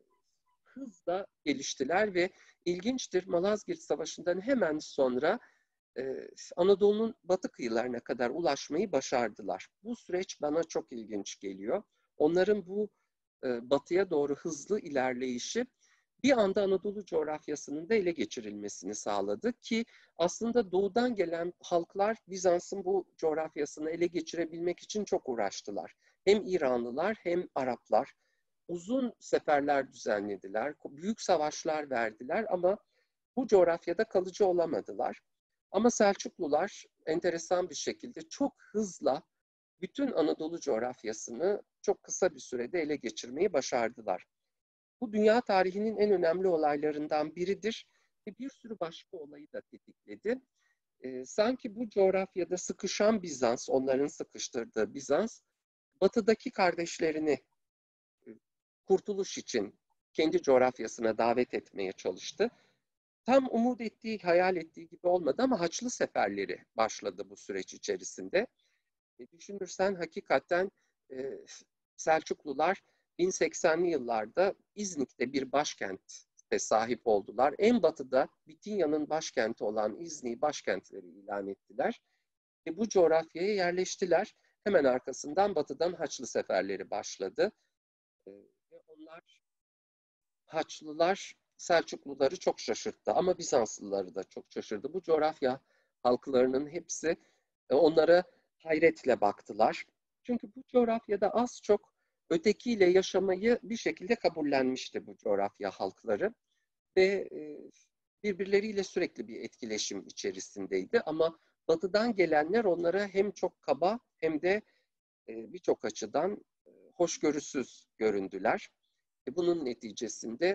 hızla geliştiler ve ilginçtir Malazgirt Savaşı'ndan hemen sonra Anadolu'nun batı kıyılarına kadar ulaşmayı başardılar. Bu süreç bana çok ilginç geliyor. Onların bu batıya doğru hızlı ilerleyişi bir anda Anadolu coğrafyasının da ele geçirilmesini sağladı ki aslında doğudan gelen halklar Bizans'ın bu coğrafyasını ele geçirebilmek için çok uğraştılar. Hem İranlılar hem Araplar uzun seferler düzenlediler, büyük savaşlar verdiler ama bu coğrafyada kalıcı olamadılar. Ama Selçuklular enteresan bir şekilde çok hızla bütün Anadolu coğrafyasını çok kısa bir sürede ele geçirmeyi başardılar. Bu dünya tarihinin en önemli olaylarından biridir ve bir sürü başka olayı da tetikledi. Sanki bu coğrafyada sıkışan Bizans, onların sıkıştırdığı Bizans, batıdaki kardeşlerini kurtuluş için kendi coğrafyasına davet etmeye çalıştı. Tam umut ettiği, hayal ettiği gibi olmadı ama Haçlı seferleri başladı bu süreç içerisinde. Düşünürsen hakikaten Selçuklular 1080'li yıllarda İznik'te bir başkente sahip oldular. En batıda Bitinya'nın başkenti olan İznik'i başkentleri ilan ettiler. Bu coğrafyaya yerleştiler. Hemen arkasından batıdan Haçlı seferleri başladı. Ve onlar Haçlılar Selçukluları çok şaşırttı ama Bizanslıları da çok şaşırdı. Bu coğrafya halklarının hepsi onlara hayretle baktılar. Çünkü bu coğrafyada az çok ötekiyle yaşamayı bir şekilde kabullenmişti bu coğrafya halkları ve birbirleriyle sürekli bir etkileşim içerisindeydi ama batıdan gelenler onlara hem çok kaba hem de birçok açıdan hoşgörüsüz göründüler. Bunun neticesinde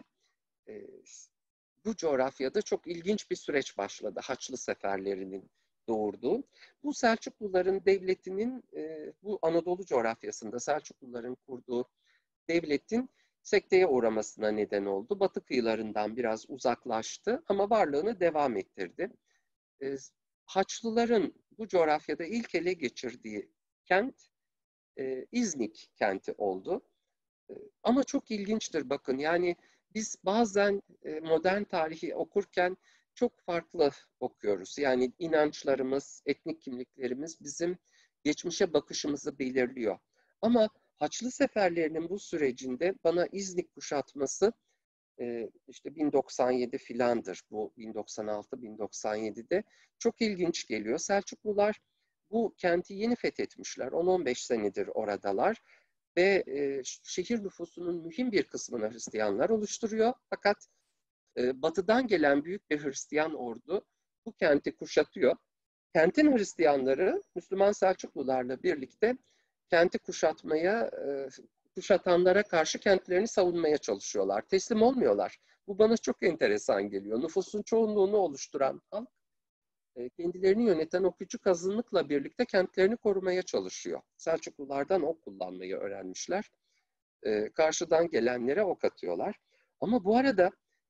bu coğrafyada çok ilginç bir süreç başladı. Haçlı seferlerinin doğurduğu. Bu Selçukluların devletinin bu Anadolu coğrafyasında Selçukluların kurduğu devletin sekteye uğramasına neden oldu. Batı kıyılarından biraz uzaklaştı ama varlığını devam ettirdi. Haçlıların bu coğrafyada ilk ele geçirdiği kent İznik kenti oldu. Ama çok ilginçtir bakın yani biz bazen modern tarihi okurken çok farklı okuyoruz. Yani inançlarımız, etnik kimliklerimiz bizim geçmişe bakışımızı belirliyor. Ama Haçlı seferlerinin bu sürecinde bana İznik kuşatması işte 1097 filandır bu 1096-1097'de çok ilginç geliyor. Selçuklular bu kenti yeni fethetmişler. 10-15 senedir oradalar ve şehir nüfusunun mühim bir kısmını Hristiyanlar oluşturuyor. Fakat batıdan gelen büyük bir Hristiyan ordu bu kenti kuşatıyor. Kentin Hristiyanları Müslüman Selçuklularla birlikte kenti kuşatanlara karşı kentlerini savunmaya çalışıyorlar. Teslim olmuyorlar. Bu bana çok enteresan geliyor. Nüfusun çoğunluğunu oluşturan halk kendilerini yöneten o küçük azınlıkla birlikte kentlerini korumaya çalışıyor. Selçuklulardan ok kullanmayı öğrenmişler. Karşıdan gelenlere ok atıyorlar. Ama bu arada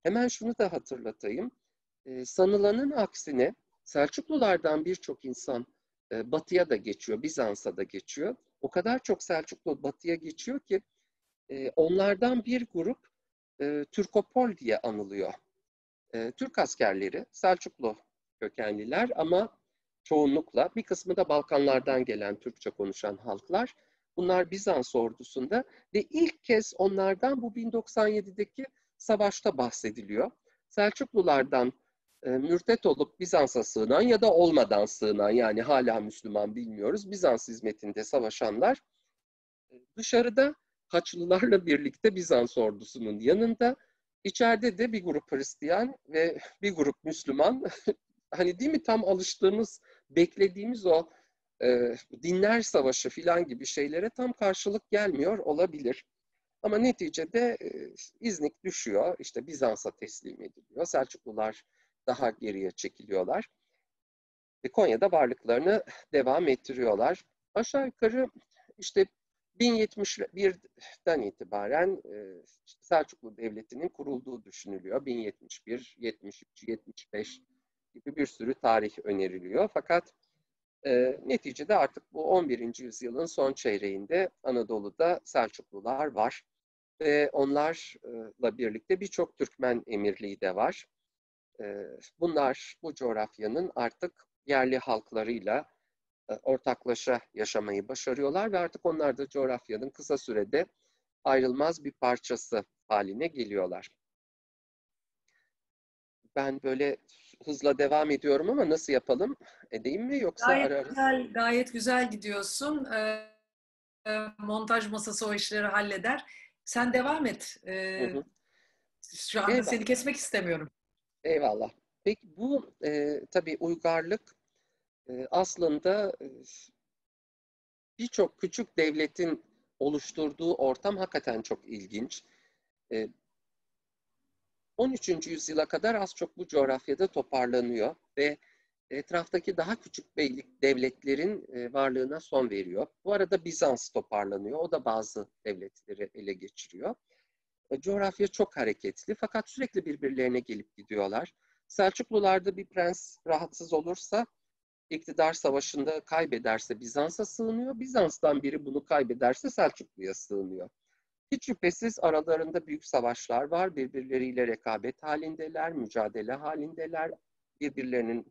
Hemen şunu da hatırlatayım. Sanılanın aksine Selçuklulardan birçok insan batıya da geçiyor, Bizans'a da geçiyor. O kadar çok Selçuklu batıya geçiyor ki onlardan bir grup Türkopol diye anılıyor. Türk askerleri, Selçuklu kökenliler ama çoğunlukla bir kısmı da Balkanlardan gelen Türkçe konuşan halklar. Bunlar Bizans ordusunda ve ilk kez onlardan bu 1097'deki savaşta bahsediliyor. Selçuklulardan mürtet olup Bizans'a sığınan ya da olmadan sığınan, yani hala Müslüman bilmiyoruz, Bizans hizmetinde savaşanlar dışarıda Haçlılarla birlikte Bizans ordusunun yanında, içeride de bir grup Hristiyan ve bir grup Müslüman. Hani değil mi, tam alıştığımız, beklediğimiz o dinler savaşı falan gibi şeylere tam karşılık gelmiyor olabilir. Ama neticede İznik düşüyor, işte Bizans'a teslim ediliyor. Selçuklular daha geriye çekiliyorlar. Konya'da varlıklarını devam ettiriyorlar. Aşağı yukarı işte 1071'den itibaren Selçuklu Devleti'nin kurulduğu düşünülüyor. 1071, 73, 75 gibi bir sürü tarih öneriliyor. Fakat neticede artık bu 11. yüzyılın son çeyreğinde Anadolu'da Selçuklular var. Ve onlarla birlikte birçok Türkmen emirliği de var. Bunlar bu coğrafyanın artık yerli halklarıyla ortaklaşa yaşamayı başarıyorlar ve artık onlar da coğrafyanın kısa sürede ayrılmaz bir parçası haline geliyorlar. Ben böyle hızla devam ediyorum ama nasıl yapalım? Edeyim mi yoksa ara ara? Gayet güzel gidiyorsun. Montaj masası o işleri halleder. Sen devam et. Hı hı. Şu anda seni Eyvallah. kesmek istemiyorum. Eyvallah. Peki bu tabii uygarlık aslında birçok küçük devletin oluşturduğu ortam hakikaten çok ilginç. 13. yüzyıla kadar az çok bu coğrafyada toparlanıyor ve etraftaki daha küçük beylik devletlerin varlığına son veriyor. Bu arada Bizans toparlanıyor. O da bazı devletleri ele geçiriyor. Coğrafya çok hareketli fakat sürekli birbirlerine gelip gidiyorlar. Selçuklularda bir prens rahatsız olursa, iktidar savaşında kaybederse Bizans'a sığınıyor. Bizans'tan biri bunu kaybederse Selçuklu'ya sığınıyor. Hiç şüphesiz aralarında büyük savaşlar var. Birbirleriyle rekabet halindeler, mücadele halindeler. Birbirlerinin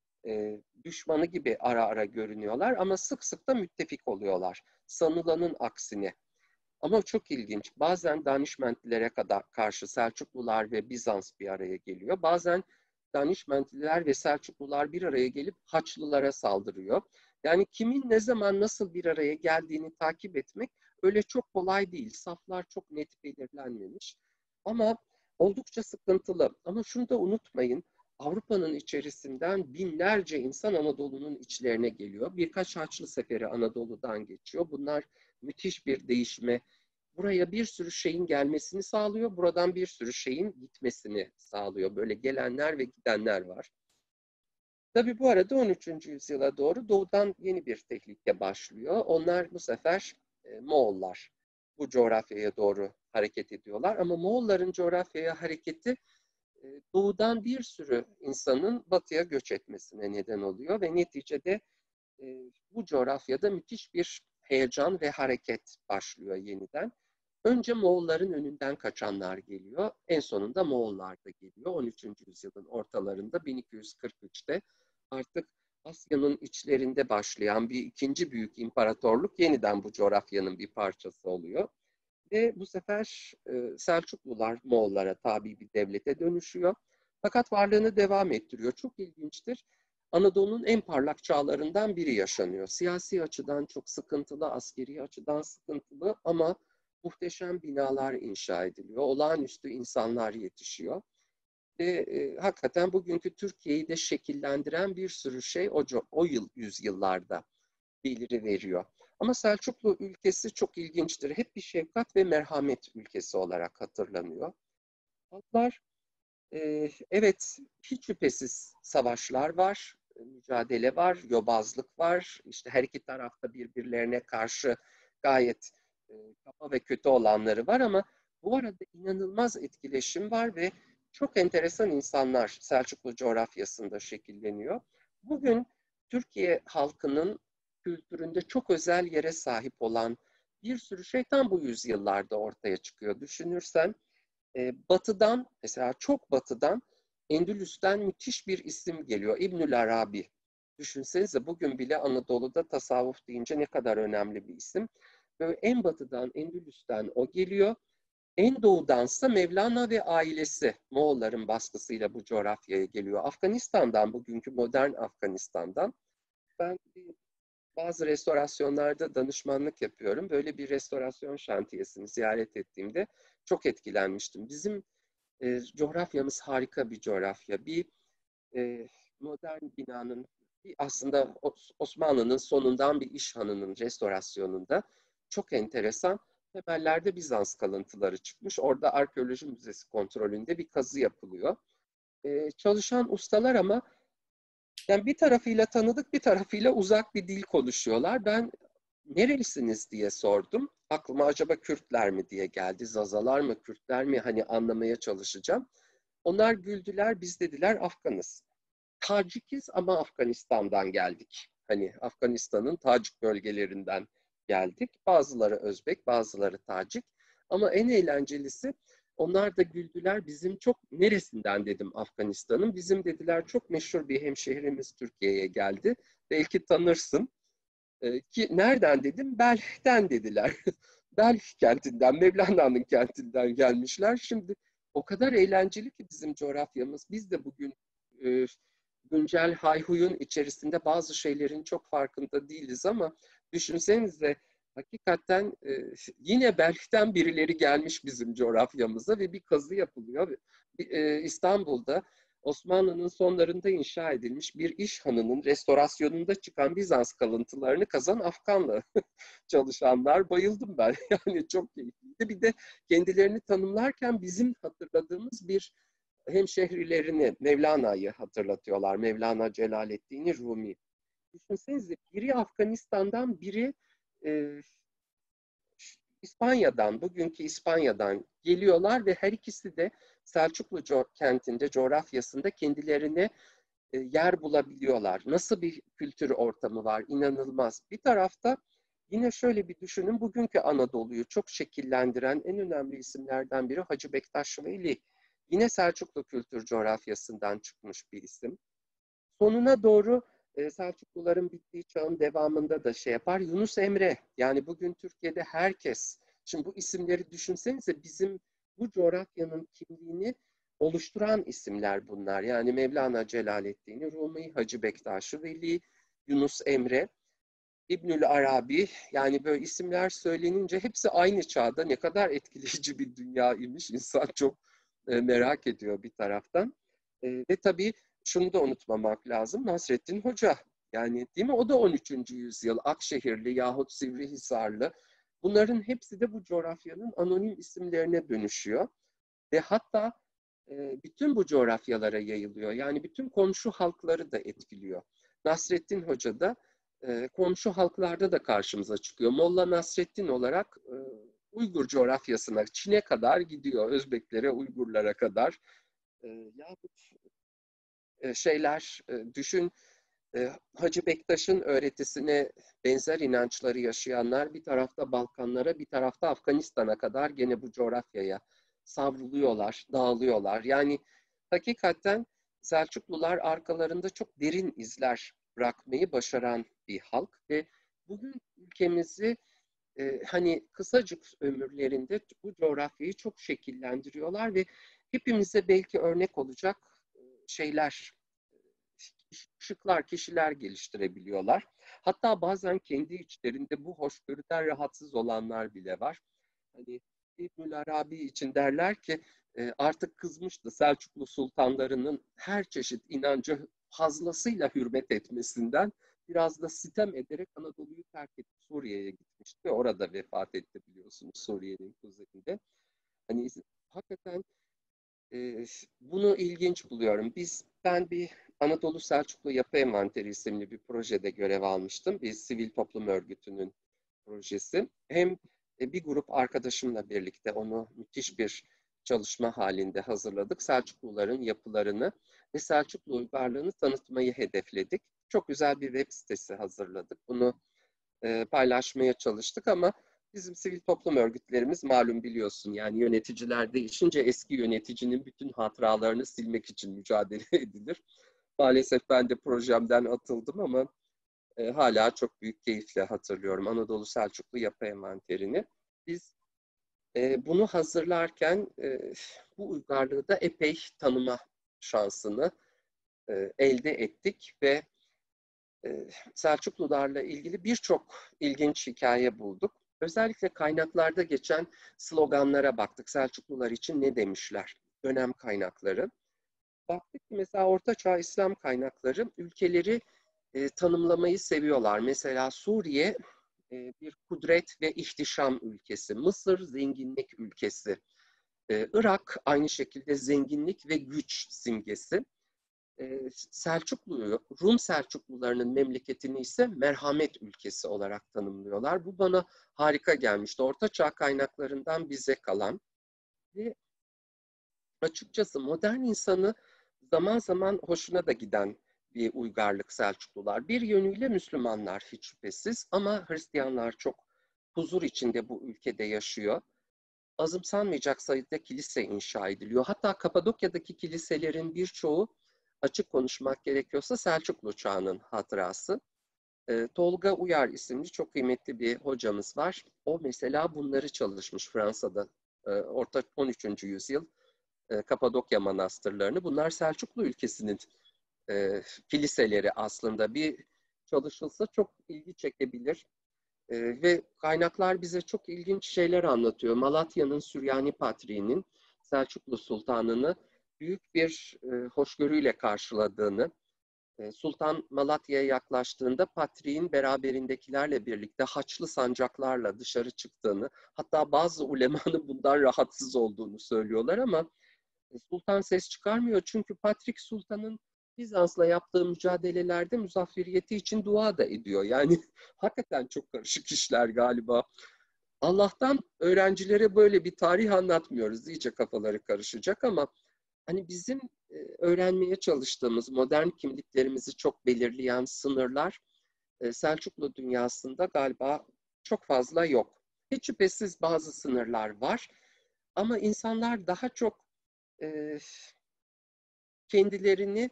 düşmanı gibi ara ara görünüyorlar ama sık sık da müttefik oluyorlar. Sanılanın aksine. Ama çok ilginç. Bazen Danişmentlilere karşı Selçuklular ve Bizans bir araya geliyor. Bazen Danişmentliler ve Selçuklular bir araya gelip Haçlılara saldırıyor. Yani kimin ne zaman nasıl bir araya geldiğini takip etmek öyle çok kolay değil. Saflar çok net belirlenmemiş. Ama oldukça sıkıntılı. Ama şunu da unutmayın. Avrupa'nın içerisinden binlerce insan Anadolu'nun içlerine geliyor. Birkaç Haçlı seferi Anadolu'dan geçiyor. Bunlar müthiş bir değişme, buraya bir sürü şeyin gelmesini sağlıyor. Buradan bir sürü şeyin gitmesini sağlıyor. Böyle gelenler ve gidenler var. Tabii bu arada 13. yüzyıla doğru doğudan yeni bir tehlike başlıyor. Onlar bu sefer Moğollar bu coğrafyaya doğru hareket ediyorlar. Ama Moğolların coğrafyaya hareketi doğudan bir sürü insanın batıya göç etmesine neden oluyor ve neticede bu coğrafyada müthiş bir heyecan ve hareket başlıyor yeniden. Önce Moğolların önünden kaçanlar geliyor. En sonunda Moğollar da geliyor. 13. yüzyılın ortalarında 1243'te artık Asya'nın içlerinde başlayan bir ikinci büyük imparatorluk yeniden bu coğrafyanın bir parçası oluyor. Ve bu sefer Selçuklular Moğollara tabi bir devlete dönüşüyor. Fakat varlığını devam ettiriyor. Çok ilginçtir. Anadolu'nun en parlak çağlarından biri yaşanıyor. Siyasi açıdan çok sıkıntılı, askeri açıdan sıkıntılı ama muhteşem binalar inşa ediliyor. Olağanüstü insanlar yetişiyor. Ve hakikaten bugünkü Türkiye'yi de şekillendiren bir sürü şey o yüzyıllarda beliri veriyor. Ama Selçuklu ülkesi çok ilginçtir. Hep bir şefkat ve merhamet ülkesi olarak hatırlanıyor. Halklar, evet, hiç şüphesiz savaşlar var, mücadele var, yobazlık var. İşte her iki tarafta birbirlerine karşı gayet kaba ve kötü olanları var ama bu arada inanılmaz etkileşim var ve çok enteresan insanlar Selçuklu coğrafyasında şekilleniyor. Bugün Türkiye halkının kültüründe çok özel yere sahip olan bir sürü şey tam bu yüzyıllarda ortaya çıkıyor. Düşünürsen batıdan, mesela çok batıdan, Endülüs'ten müthiş bir isim geliyor. İbnül Arabi. Düşünsenize bugün bile Anadolu'da tasavvuf deyince ne kadar önemli bir isim. Böyle en batıdan, Endülüs'ten o geliyor. En doğudansa Mevlana ve ailesi Moğolların baskısıyla bu coğrafyaya geliyor. Afganistan'dan, bugünkü modern Afganistan'dan. Ben bazı restorasyonlarda danışmanlık yapıyorum. Böyle bir restorasyon şantiyesini ziyaret ettiğimde çok etkilenmiştim. Bizim coğrafyamız harika bir coğrafya. Bir modern binanın, aslında Osmanlı'nın sonundan bir iş hanının restorasyonunda çok enteresan, temellerde Bizans kalıntıları çıkmış. Orada arkeoloji müzesi kontrolünde bir kazı yapılıyor. Çalışan ustalar ama yani bir tarafıyla tanıdık, bir tarafıyla uzak bir dil konuşuyorlar. Ben nerelisiniz diye sordum. Aklıma acaba Kürtler mi diye geldi. Zazalar mı, Kürtler mi, hani anlamaya çalışacağım. Onlar güldüler, biz dediler Afganız. Tacikiz ama Afganistan'dan geldik. Hani Afganistan'ın Tacik bölgelerinden geldik. Bazıları Özbek, bazıları Tacik. Ama en eğlencelisi, onlar da güldüler. Bizim çok, neresinden dedim Afganistan'ın. Bizim dediler çok meşhur bir hemşehrimiz Türkiye'ye geldi. Belki tanırsın. Ki nereden dedim? Belh'ten dediler. Belh kentinden, Mevlana'nın kentinden gelmişler. Şimdi o kadar eğlenceli ki bizim coğrafyamız. Biz de bugün e, güncel hayhuyun içerisinde bazı şeylerin çok farkında değiliz ama düşünsenize, hakikaten yine Belh'ten birileri gelmiş bizim coğrafyamıza ve bir kazı yapılıyor. İstanbul'da Osmanlı'nın sonlarında inşa edilmiş bir iş hanının restorasyonunda çıkan Bizans kalıntılarını kazan Afganlı çalışanlar. Bayıldım ben. Yani çok keyifliydi. Bir de kendilerini tanımlarken bizim hatırladığımız bir hemşehrilerini, Mevlana'yı hatırlatıyorlar. Mevlana Celaleddin Rumi. Düşünsenize, biri Afganistan'dan, biri e, İspanya'dan, bugünkü İspanya'dan geliyorlar ve her ikisi de Selçuklu kentinde, coğrafyasında kendilerine yer bulabiliyorlar. Nasıl bir kültür ortamı var, inanılmaz. Bir tarafta yine şöyle bir düşünün, bugünkü Anadolu'yu çok şekillendiren en önemli isimlerden biri Hacı Bektaş Veli. Yine Selçuklu kültür coğrafyasından çıkmış bir isim. Sonuna doğru Selçukluların bittiği çağın devamında da şey yapar. Yunus Emre, yani bugün Türkiye'de herkes, şimdi bu isimleri düşünsenize, bizim bu coğrafyanın kimliğini oluşturan isimler bunlar. Yani Mevlana Celaleddin Rumi, Hacı Bektaş Veli, Yunus Emre, İbnül Arabi, yani böyle isimler söylenince hepsi aynı çağda, ne kadar etkileyici bir dünya imiş, insan çok merak ediyor bir taraftan. Ve tabii şunu da unutmamak lazım, Nasreddin Hoca, yani değil mi, o da 13. yüzyıl Akşehirli yahut Sivrihisarlı, bunların hepsi de bu coğrafyanın anonim isimlerine dönüşüyor ve hatta bütün bu coğrafyalara yayılıyor, yani bütün komşu halkları da etkiliyor. Nasreddin Hoca da komşu halklarda da karşımıza çıkıyor. Molla Nasreddin olarak Uygur coğrafyasına, Çin'e kadar gidiyor. Özbeklere, Uygurlara kadar. Yahut şeyler, düşün, Hacı Bektaş'ın öğretisine benzer inançları yaşayanlar bir tarafta Balkanlara, bir tarafta Afganistan'a kadar gene bu coğrafyaya savruluyorlar, dağılıyorlar. Yani hakikaten Selçuklular arkalarında çok derin izler bırakmayı başaran bir halk ve bugün ülkemizi hani kısacık ömürlerinde bu coğrafyayı çok şekillendiriyorlar ve hepimize belki örnek olacak şeyler, şıklar, kişiler geliştirebiliyorlar. Hatta bazen kendi içlerinde bu hoşgörüden rahatsız olanlar bile var. Hani İbnül Arabi için derler ki artık kızmıştı Selçuklu sultanlarının her çeşit inancı fazlasıyla hürmet etmesinden, biraz da sitem ederek Anadolu'yu terk edip Suriye'ye gitmişti ve orada vefat etti, biliyorsunuz, Suriye'nin kuzeyinde. Hani hakikaten bunu ilginç buluyorum. Ben bir Anadolu Selçuklu Yapı Envanteri isimli bir projede görev almıştım. Bir sivil toplum örgütünün projesi. Hem bir grup arkadaşımla birlikte onu müthiş bir çalışma halinde hazırladık. Selçukluların yapılarını ve Selçuklu uygarlığını tanıtmayı hedefledik. Çok güzel bir web sitesi hazırladık. Bunu paylaşmaya çalıştık ama bizim sivil toplum örgütlerimiz malum biliyorsun, yani yöneticiler değişince eski yöneticinin bütün hatıralarını silmek için mücadele edilir. Maalesef ben de projemden atıldım ama hala çok büyük keyifle hatırlıyorum Anadolu Selçuklu yapı envanterini. Biz bunu hazırlarken bu uygarlığı da epey tanıma şansını elde ettik ve Selçuklularla ilgili birçok ilginç hikaye bulduk. Özellikle kaynaklarda geçen sloganlara baktık. Selçuklular için ne demişler? Dönem kaynakları. Baktık ki mesela Ortaçağ İslam kaynakları ülkeleri tanımlamayı seviyorlar. Mesela Suriye bir kudret ve ihtişam ülkesi. Mısır zenginlik ülkesi. Irak aynı şekilde zenginlik ve güç simgesi. Selçuklu'yu, Rum Selçuklularının memleketini ise merhamet ülkesi olarak tanımlıyorlar. Bu bana harika gelmişti. Orta Çağ kaynaklarından bize kalan ve açıkçası modern insanı zaman zaman hoşuna da giden bir uygarlık Selçuklular. Bir yönüyle Müslümanlar hiç şüphesiz ama Hristiyanlar çok huzur içinde bu ülkede yaşıyor. Azımsanmayacak sayıda kilise inşa ediliyor. Hatta Kapadokya'daki kiliselerin birçoğu, açık konuşmak gerekiyorsa, Selçuklu çağının hatırası. Tolga Uyar isimli çok kıymetli bir hocamız var. O mesela bunları çalışmış Fransa'da, orta 13. yüzyıl Kapadokya manastırlarını. Bunlar Selçuklu ülkesinin kiliseleri aslında. Bir çalışılsa çok ilgi çekebilir. Ve kaynaklar bize çok ilginç şeyler anlatıyor. Malatya'nın Süryani Patriği'nin Selçuklu Sultanı'nı büyük bir hoşgörüyle karşıladığını, Sultan Malatya'ya yaklaştığında Patriğin beraberindekilerle birlikte haçlı sancaklarla dışarı çıktığını, hatta bazı ulemanın bundan rahatsız olduğunu söylüyorlar ama Sultan ses çıkarmıyor çünkü Patrik Sultan'ın Bizans'la yaptığı mücadelelerde muzafferiyeti için dua da ediyor. Yani hakikaten çok karışık işler galiba. Allah'tan öğrencilere böyle bir tarih anlatmıyoruz. İyice kafaları karışacak ama hani bizim öğrenmeye çalıştığımız modern kimliklerimizi çok belirleyen sınırlar Selçuklu dünyasında galiba çok fazla yok. Hiç şüphesiz bazı sınırlar var ama insanlar daha çok kendilerini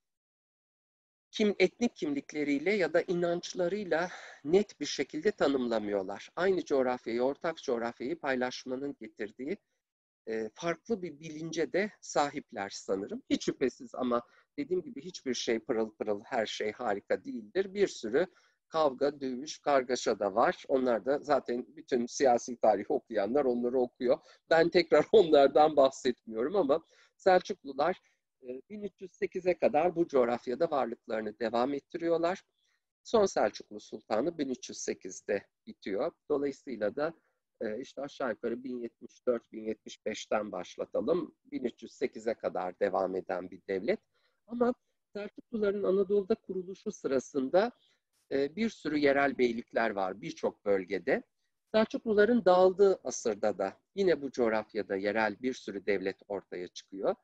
etnik kimlikleriyle ya da inançlarıyla net bir şekilde tanımlamıyorlar. Aynı coğrafyayı, ortak coğrafyayı paylaşmanın getirdiği farklı bir bilince de sahipler sanırım. Hiç şüphesiz ama dediğim gibi hiçbir şey pırıl pırıl, her şey harika değildir. Bir sürü kavga, dövüş, kargaşa da var. Onlar da zaten bütün siyasi tarih okuyanlar onları okuyor. Ben tekrar onlardan bahsetmiyorum ama Selçuklular 1308'e kadar bu coğrafyada varlıklarını devam ettiriyorlar. Son Selçuklu Sultanı 1308'de bitiyor. Dolayısıyla da işte aşağı yukarı 1074-1075'ten başlatalım. 1308'e kadar devam eden bir devlet. Ama Selçukluların Anadolu'da kuruluşu sırasında bir sürü yerel beylikler var birçok bölgede. Selçukluların dağıldığı asırda da yine bu coğrafyada yerel bir sürü devlet ortaya çıkıyor.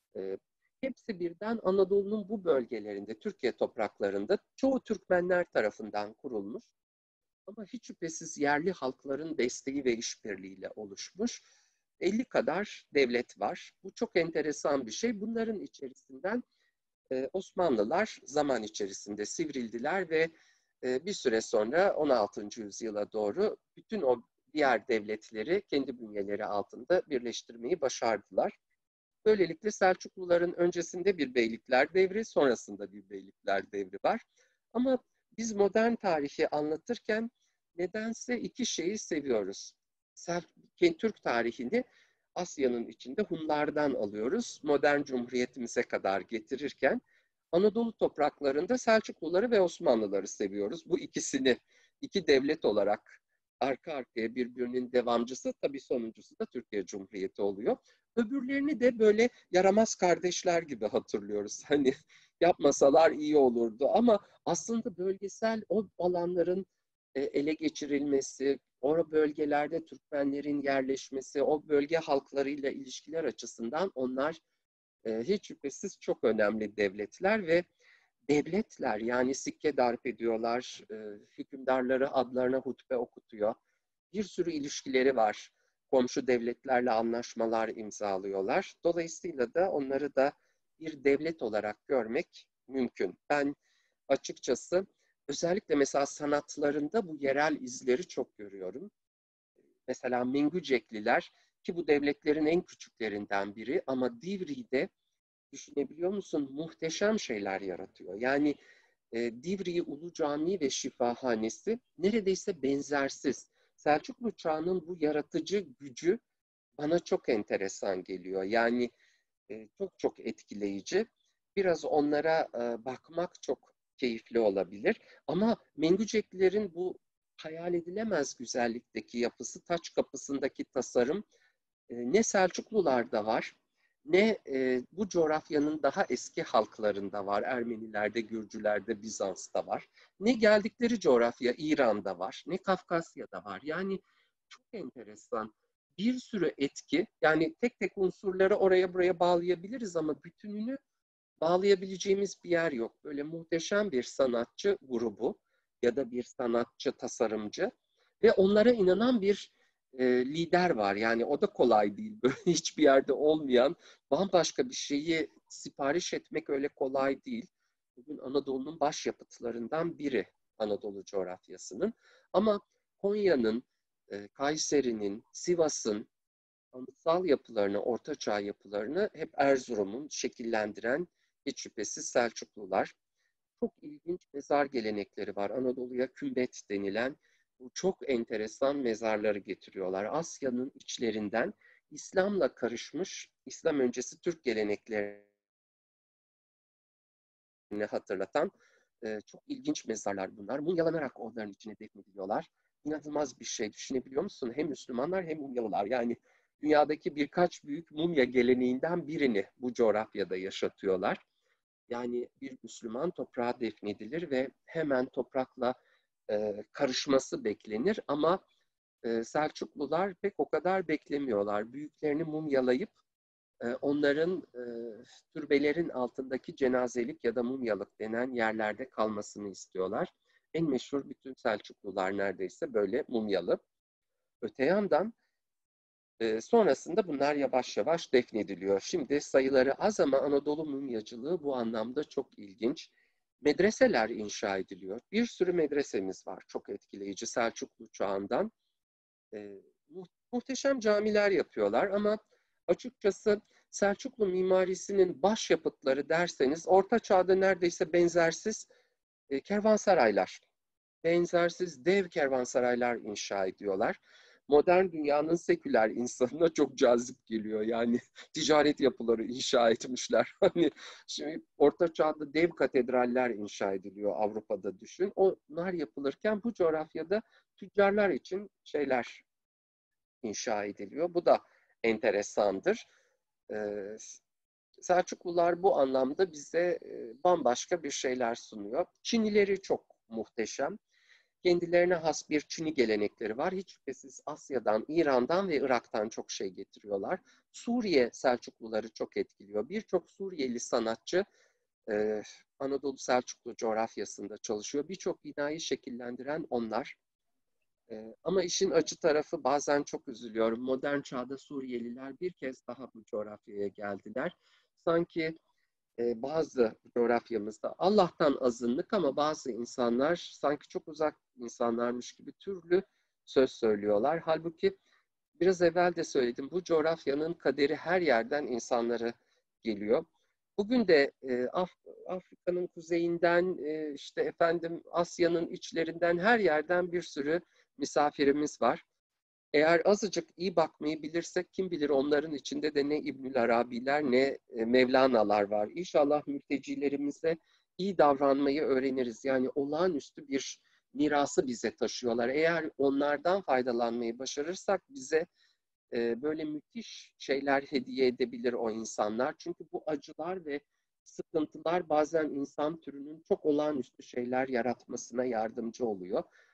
Hepsi birden Anadolu'nun bu bölgelerinde, Türkiye topraklarında çoğu Türkmenler tarafından kurulmuş. Ama hiç şüphesiz yerli halkların desteği ve işbirliğiyle oluşmuş 50 kadar devlet var. Bu çok enteresan bir şey. Bunların içerisinden Osmanlılar zaman içerisinde sivrildiler ve bir süre sonra 16. yüzyıla doğru bütün o diğer devletleri kendi bünyeleri altında birleştirmeyi başardılar. Böylelikle Selçukluların öncesinde bir beylikler devri, sonrasında bir beylikler devri var. Ama biz modern tarihi anlatırken nedense iki şeyi seviyoruz. Türk tarihini Asya'nın içinde Hunlardan alıyoruz. Modern Cumhuriyetimize kadar getirirken Anadolu topraklarında Selçukluları ve Osmanlıları seviyoruz. Bu ikisini iki devlet olarak arka arkaya birbirinin devamcısı, tabii sonuncusu da Türkiye Cumhuriyeti oluyor. Öbürlerini de böyle yaramaz kardeşler gibi hatırlıyoruz. Hani yapmasalar iyi olurdu ama aslında bölgesel o alanların ele geçirilmesi, o bölgelerde Türkmenlerin yerleşmesi, o bölge halklarıyla ilişkiler açısından onlar hiç şüphesiz çok önemli devletler ve devletler, yani sikke darp ediyorlar, hükümdarları adlarına hutbe okutuyor. Bir sürü ilişkileri var. Komşu devletlerle anlaşmalar imzalıyorlar. Dolayısıyla da onları da bir devlet olarak görmek mümkün. Ben açıkçası özellikle mesela sanatlarında bu yerel izleri çok görüyorum. Mesela Mengücekliler, ki bu devletlerin en küçüklerinden biri, ama Divri'de düşünebiliyor musun? Muhteşem şeyler yaratıyor. Yani Divriği Ulu Camii ve Şifahanesi neredeyse benzersiz. Selçuklu çağının bu yaratıcı gücü bana çok enteresan geliyor. Yani çok çok etkileyici. Biraz onlara bakmak çok keyifli olabilir. Ama Mengüceklerin bu hayal edilemez güzellikteki yapısı, taç kapısındaki tasarım ne Selçuklularda var, ne bu coğrafyanın daha eski halklarında var. Ermenilerde, Gürcülerde, Bizans'ta var. Ne geldikleri coğrafya İran'da var, ne Kafkasya'da var. Yani çok enteresan. Bir sürü etki, yani tek tek unsurları oraya buraya bağlayabiliriz ama bütününü bağlayabileceğimiz bir yer yok. Böyle muhteşem bir sanatçı grubu ya da bir sanatçı, tasarımcı ve onlara inanan bir lider var. Yani o da kolay değil. Böyle hiçbir yerde olmayan bambaşka bir şeyi sipariş etmek öyle kolay değil. Bugün Anadolu'nun başyapıtlarından biri Anadolu coğrafyasının. Ama Konya'nın, Kayseri'nin, Sivas'ın anıtsal yapılarını, ortaçağ yapılarını hep Erzurum'un şekillendiren hiç şüphesiz Selçuklular. Çok ilginç mezar gelenekleri var. Anadolu'ya kümbet denilen bu çok enteresan mezarları getiriyorlar. Asya'nın içlerinden İslam'la karışmış, İslam öncesi Türk geleneklerini hatırlatan çok ilginç mezarlar bunlar. Mumyalanarak onların içine defnediliyorlar. İnanılmaz bir şey. Düşünebiliyor musun? Hem Müslümanlar hem mumyalılar. Yani dünyadaki birkaç büyük mumya geleneğinden birini bu coğrafyada yaşatıyorlar. Yani bir Müslüman toprağa defnedilir ve hemen toprakla karışması beklenir ama Selçuklular pek o kadar beklemiyorlar. Büyüklerini mumyalayıp onların türbelerin altındaki cenazelik ya da mumyalık denen yerlerde kalmasını istiyorlar. En meşhur bütün Selçuklular neredeyse böyle mumyalı. Öte yandan sonrasında bunlar yavaş yavaş defnediliyor. Şimdi sayıları az ama Anadolu mumyacılığı bu anlamda çok ilginç. Medreseler inşa ediliyor. Bir sürü medresemiz var. Çok etkileyici Selçuklu çağından. E, Muhteşem camiler yapıyorlar ama açıkçası Selçuklu mimarisinin başyapıtları derseniz Orta Çağ'da neredeyse benzersiz kervansaraylar. Benzersiz dev kervansaraylar inşa ediyorlar. Modern dünyanın seküler insanına çok cazip geliyor. Yani ticaret yapıları inşa etmişler. Hani şimdi Orta Çağ'da dev katedraller inşa ediliyor Avrupa'da düşün. Onlar yapılırken bu coğrafyada tüccarlar için şeyler inşa ediliyor. Bu da enteresandır. Ee, Selçuklular bu anlamda bize bambaşka bir şeyler sunuyor. Çinileri çok muhteşem. Kendilerine has bir Çini gelenekleri var. Hiç şüphesiz Asya'dan, İran'dan ve Irak'tan çok şey getiriyorlar. Suriye Selçukluları çok etkiliyor. Birçok Suriyeli sanatçı Anadolu Selçuklu coğrafyasında çalışıyor. Birçok binayı şekillendiren onlar. Ama işin acı tarafı bazen çok üzülüyorum. Modern çağda Suriyeliler bir kez daha bu coğrafyaya geldiler. Sanki bazı coğrafyamızda Allah'tan azınlık ama bazı insanlar sanki çok uzak insanlarmış gibi türlü söz söylüyorlar. Halbuki biraz evvel de söyledim, bu coğrafyanın kaderi her yerden insanları geliyor. Bugün de Afrika'nın kuzeyinden, işte efendim Asya'nın içlerinden her yerden bir sürü misafirimiz var. Eğer azıcık iyi bakmayı bilirsek kim bilir onların içinde de ne İbnül Arabiler ne Mevlana'lar var. İnşallah mültecilerimize iyi davranmayı öğreniriz. Yani olağanüstü bir mirası bize taşıyorlar. Eğer onlardan faydalanmayı başarırsak bize böyle müthiş şeyler hediye edebilir o insanlar. Çünkü bu acılar ve sıkıntılar bazen insan türünün çok olağanüstü şeyler yaratmasına yardımcı oluyor.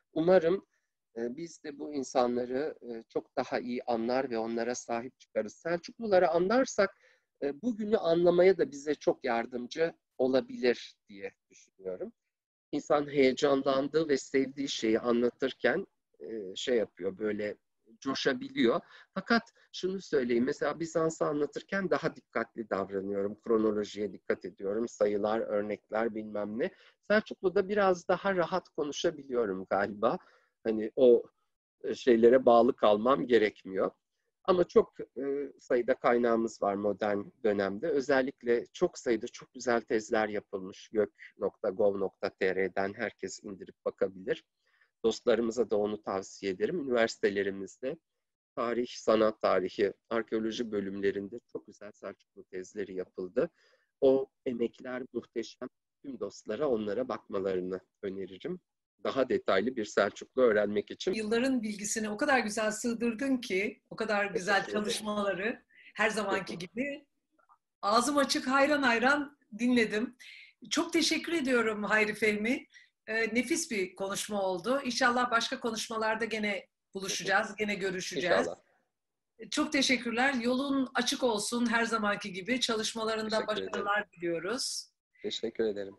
Umarım biz de bu insanları çok daha iyi anlar ve onlara sahip çıkarız. Selçukluları anlarsak bugünü anlamaya da bize çok yardımcı olabilir diye düşünüyorum. İnsan heyecanlandığı ve sevdiği şeyi anlatırken şey yapıyor, böyle coşabiliyor. Fakat şunu söyleyeyim, mesela Bizans'ı anlatırken daha dikkatli davranıyorum. Kronolojiye dikkat ediyorum. Sayılar, örnekler bilmem ne. Selçuklu'da biraz daha rahat konuşabiliyorum galiba. Hani o şeylere bağlı kalmam gerekmiyor. Ama çok sayıda kaynağımız var modern dönemde. Özellikle çok sayıda çok güzel tezler yapılmış. gök.gov.tr'den herkes indirip bakabilir. Dostlarımıza da onu tavsiye ederim. Üniversitelerimizde tarih, sanat tarihi, arkeoloji bölümlerinde çok güzel Selçuklu tezleri yapıldı. O emekler muhteşem. Tüm dostlara onlara bakmalarını öneririm. Daha detaylı bir Selçuklu öğrenmek için. Yılların bilgisini o kadar güzel sığdırdın ki, o kadar güzel Teşekkür ederim. çalışmaları her zamanki gibi ağzım açık hayran hayran dinledim. Çok teşekkür ediyorum Hayri Fehmi. Nefis bir konuşma oldu. İnşallah başka konuşmalarda gene buluşacağız, gene görüşeceğiz. İnşallah. Çok teşekkürler. Yolun açık olsun her zamanki gibi. Çalışmalarında Teşekkür ederim. başarılar diliyoruz. Teşekkür ederim.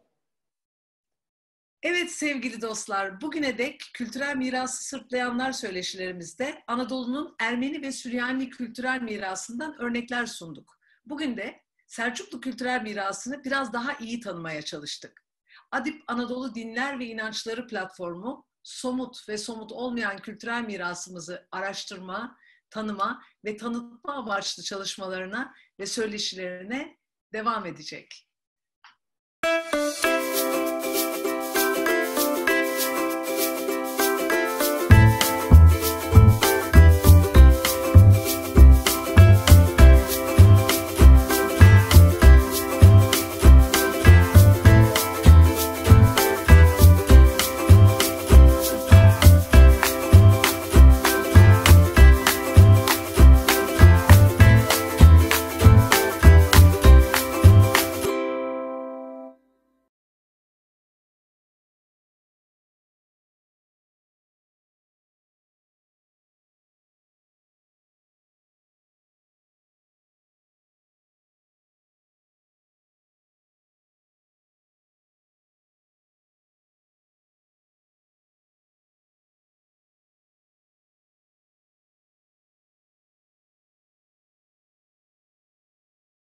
Evet sevgili dostlar, bugüne dek kültürel mirası sırtlayanlar söyleşilerimizde Anadolu'nun Ermeni ve Süryani kültürel mirasından örnekler sunduk. Bugün de Selçuklu kültürel mirasını biraz daha iyi tanımaya çalıştık. Adip Anadolu Dinler ve İnançları platformu, somut ve somut olmayan kültürel mirasımızı araştırma, tanıma ve tanıtma amaçlı çalışmalarına ve söyleşilerine devam edecek.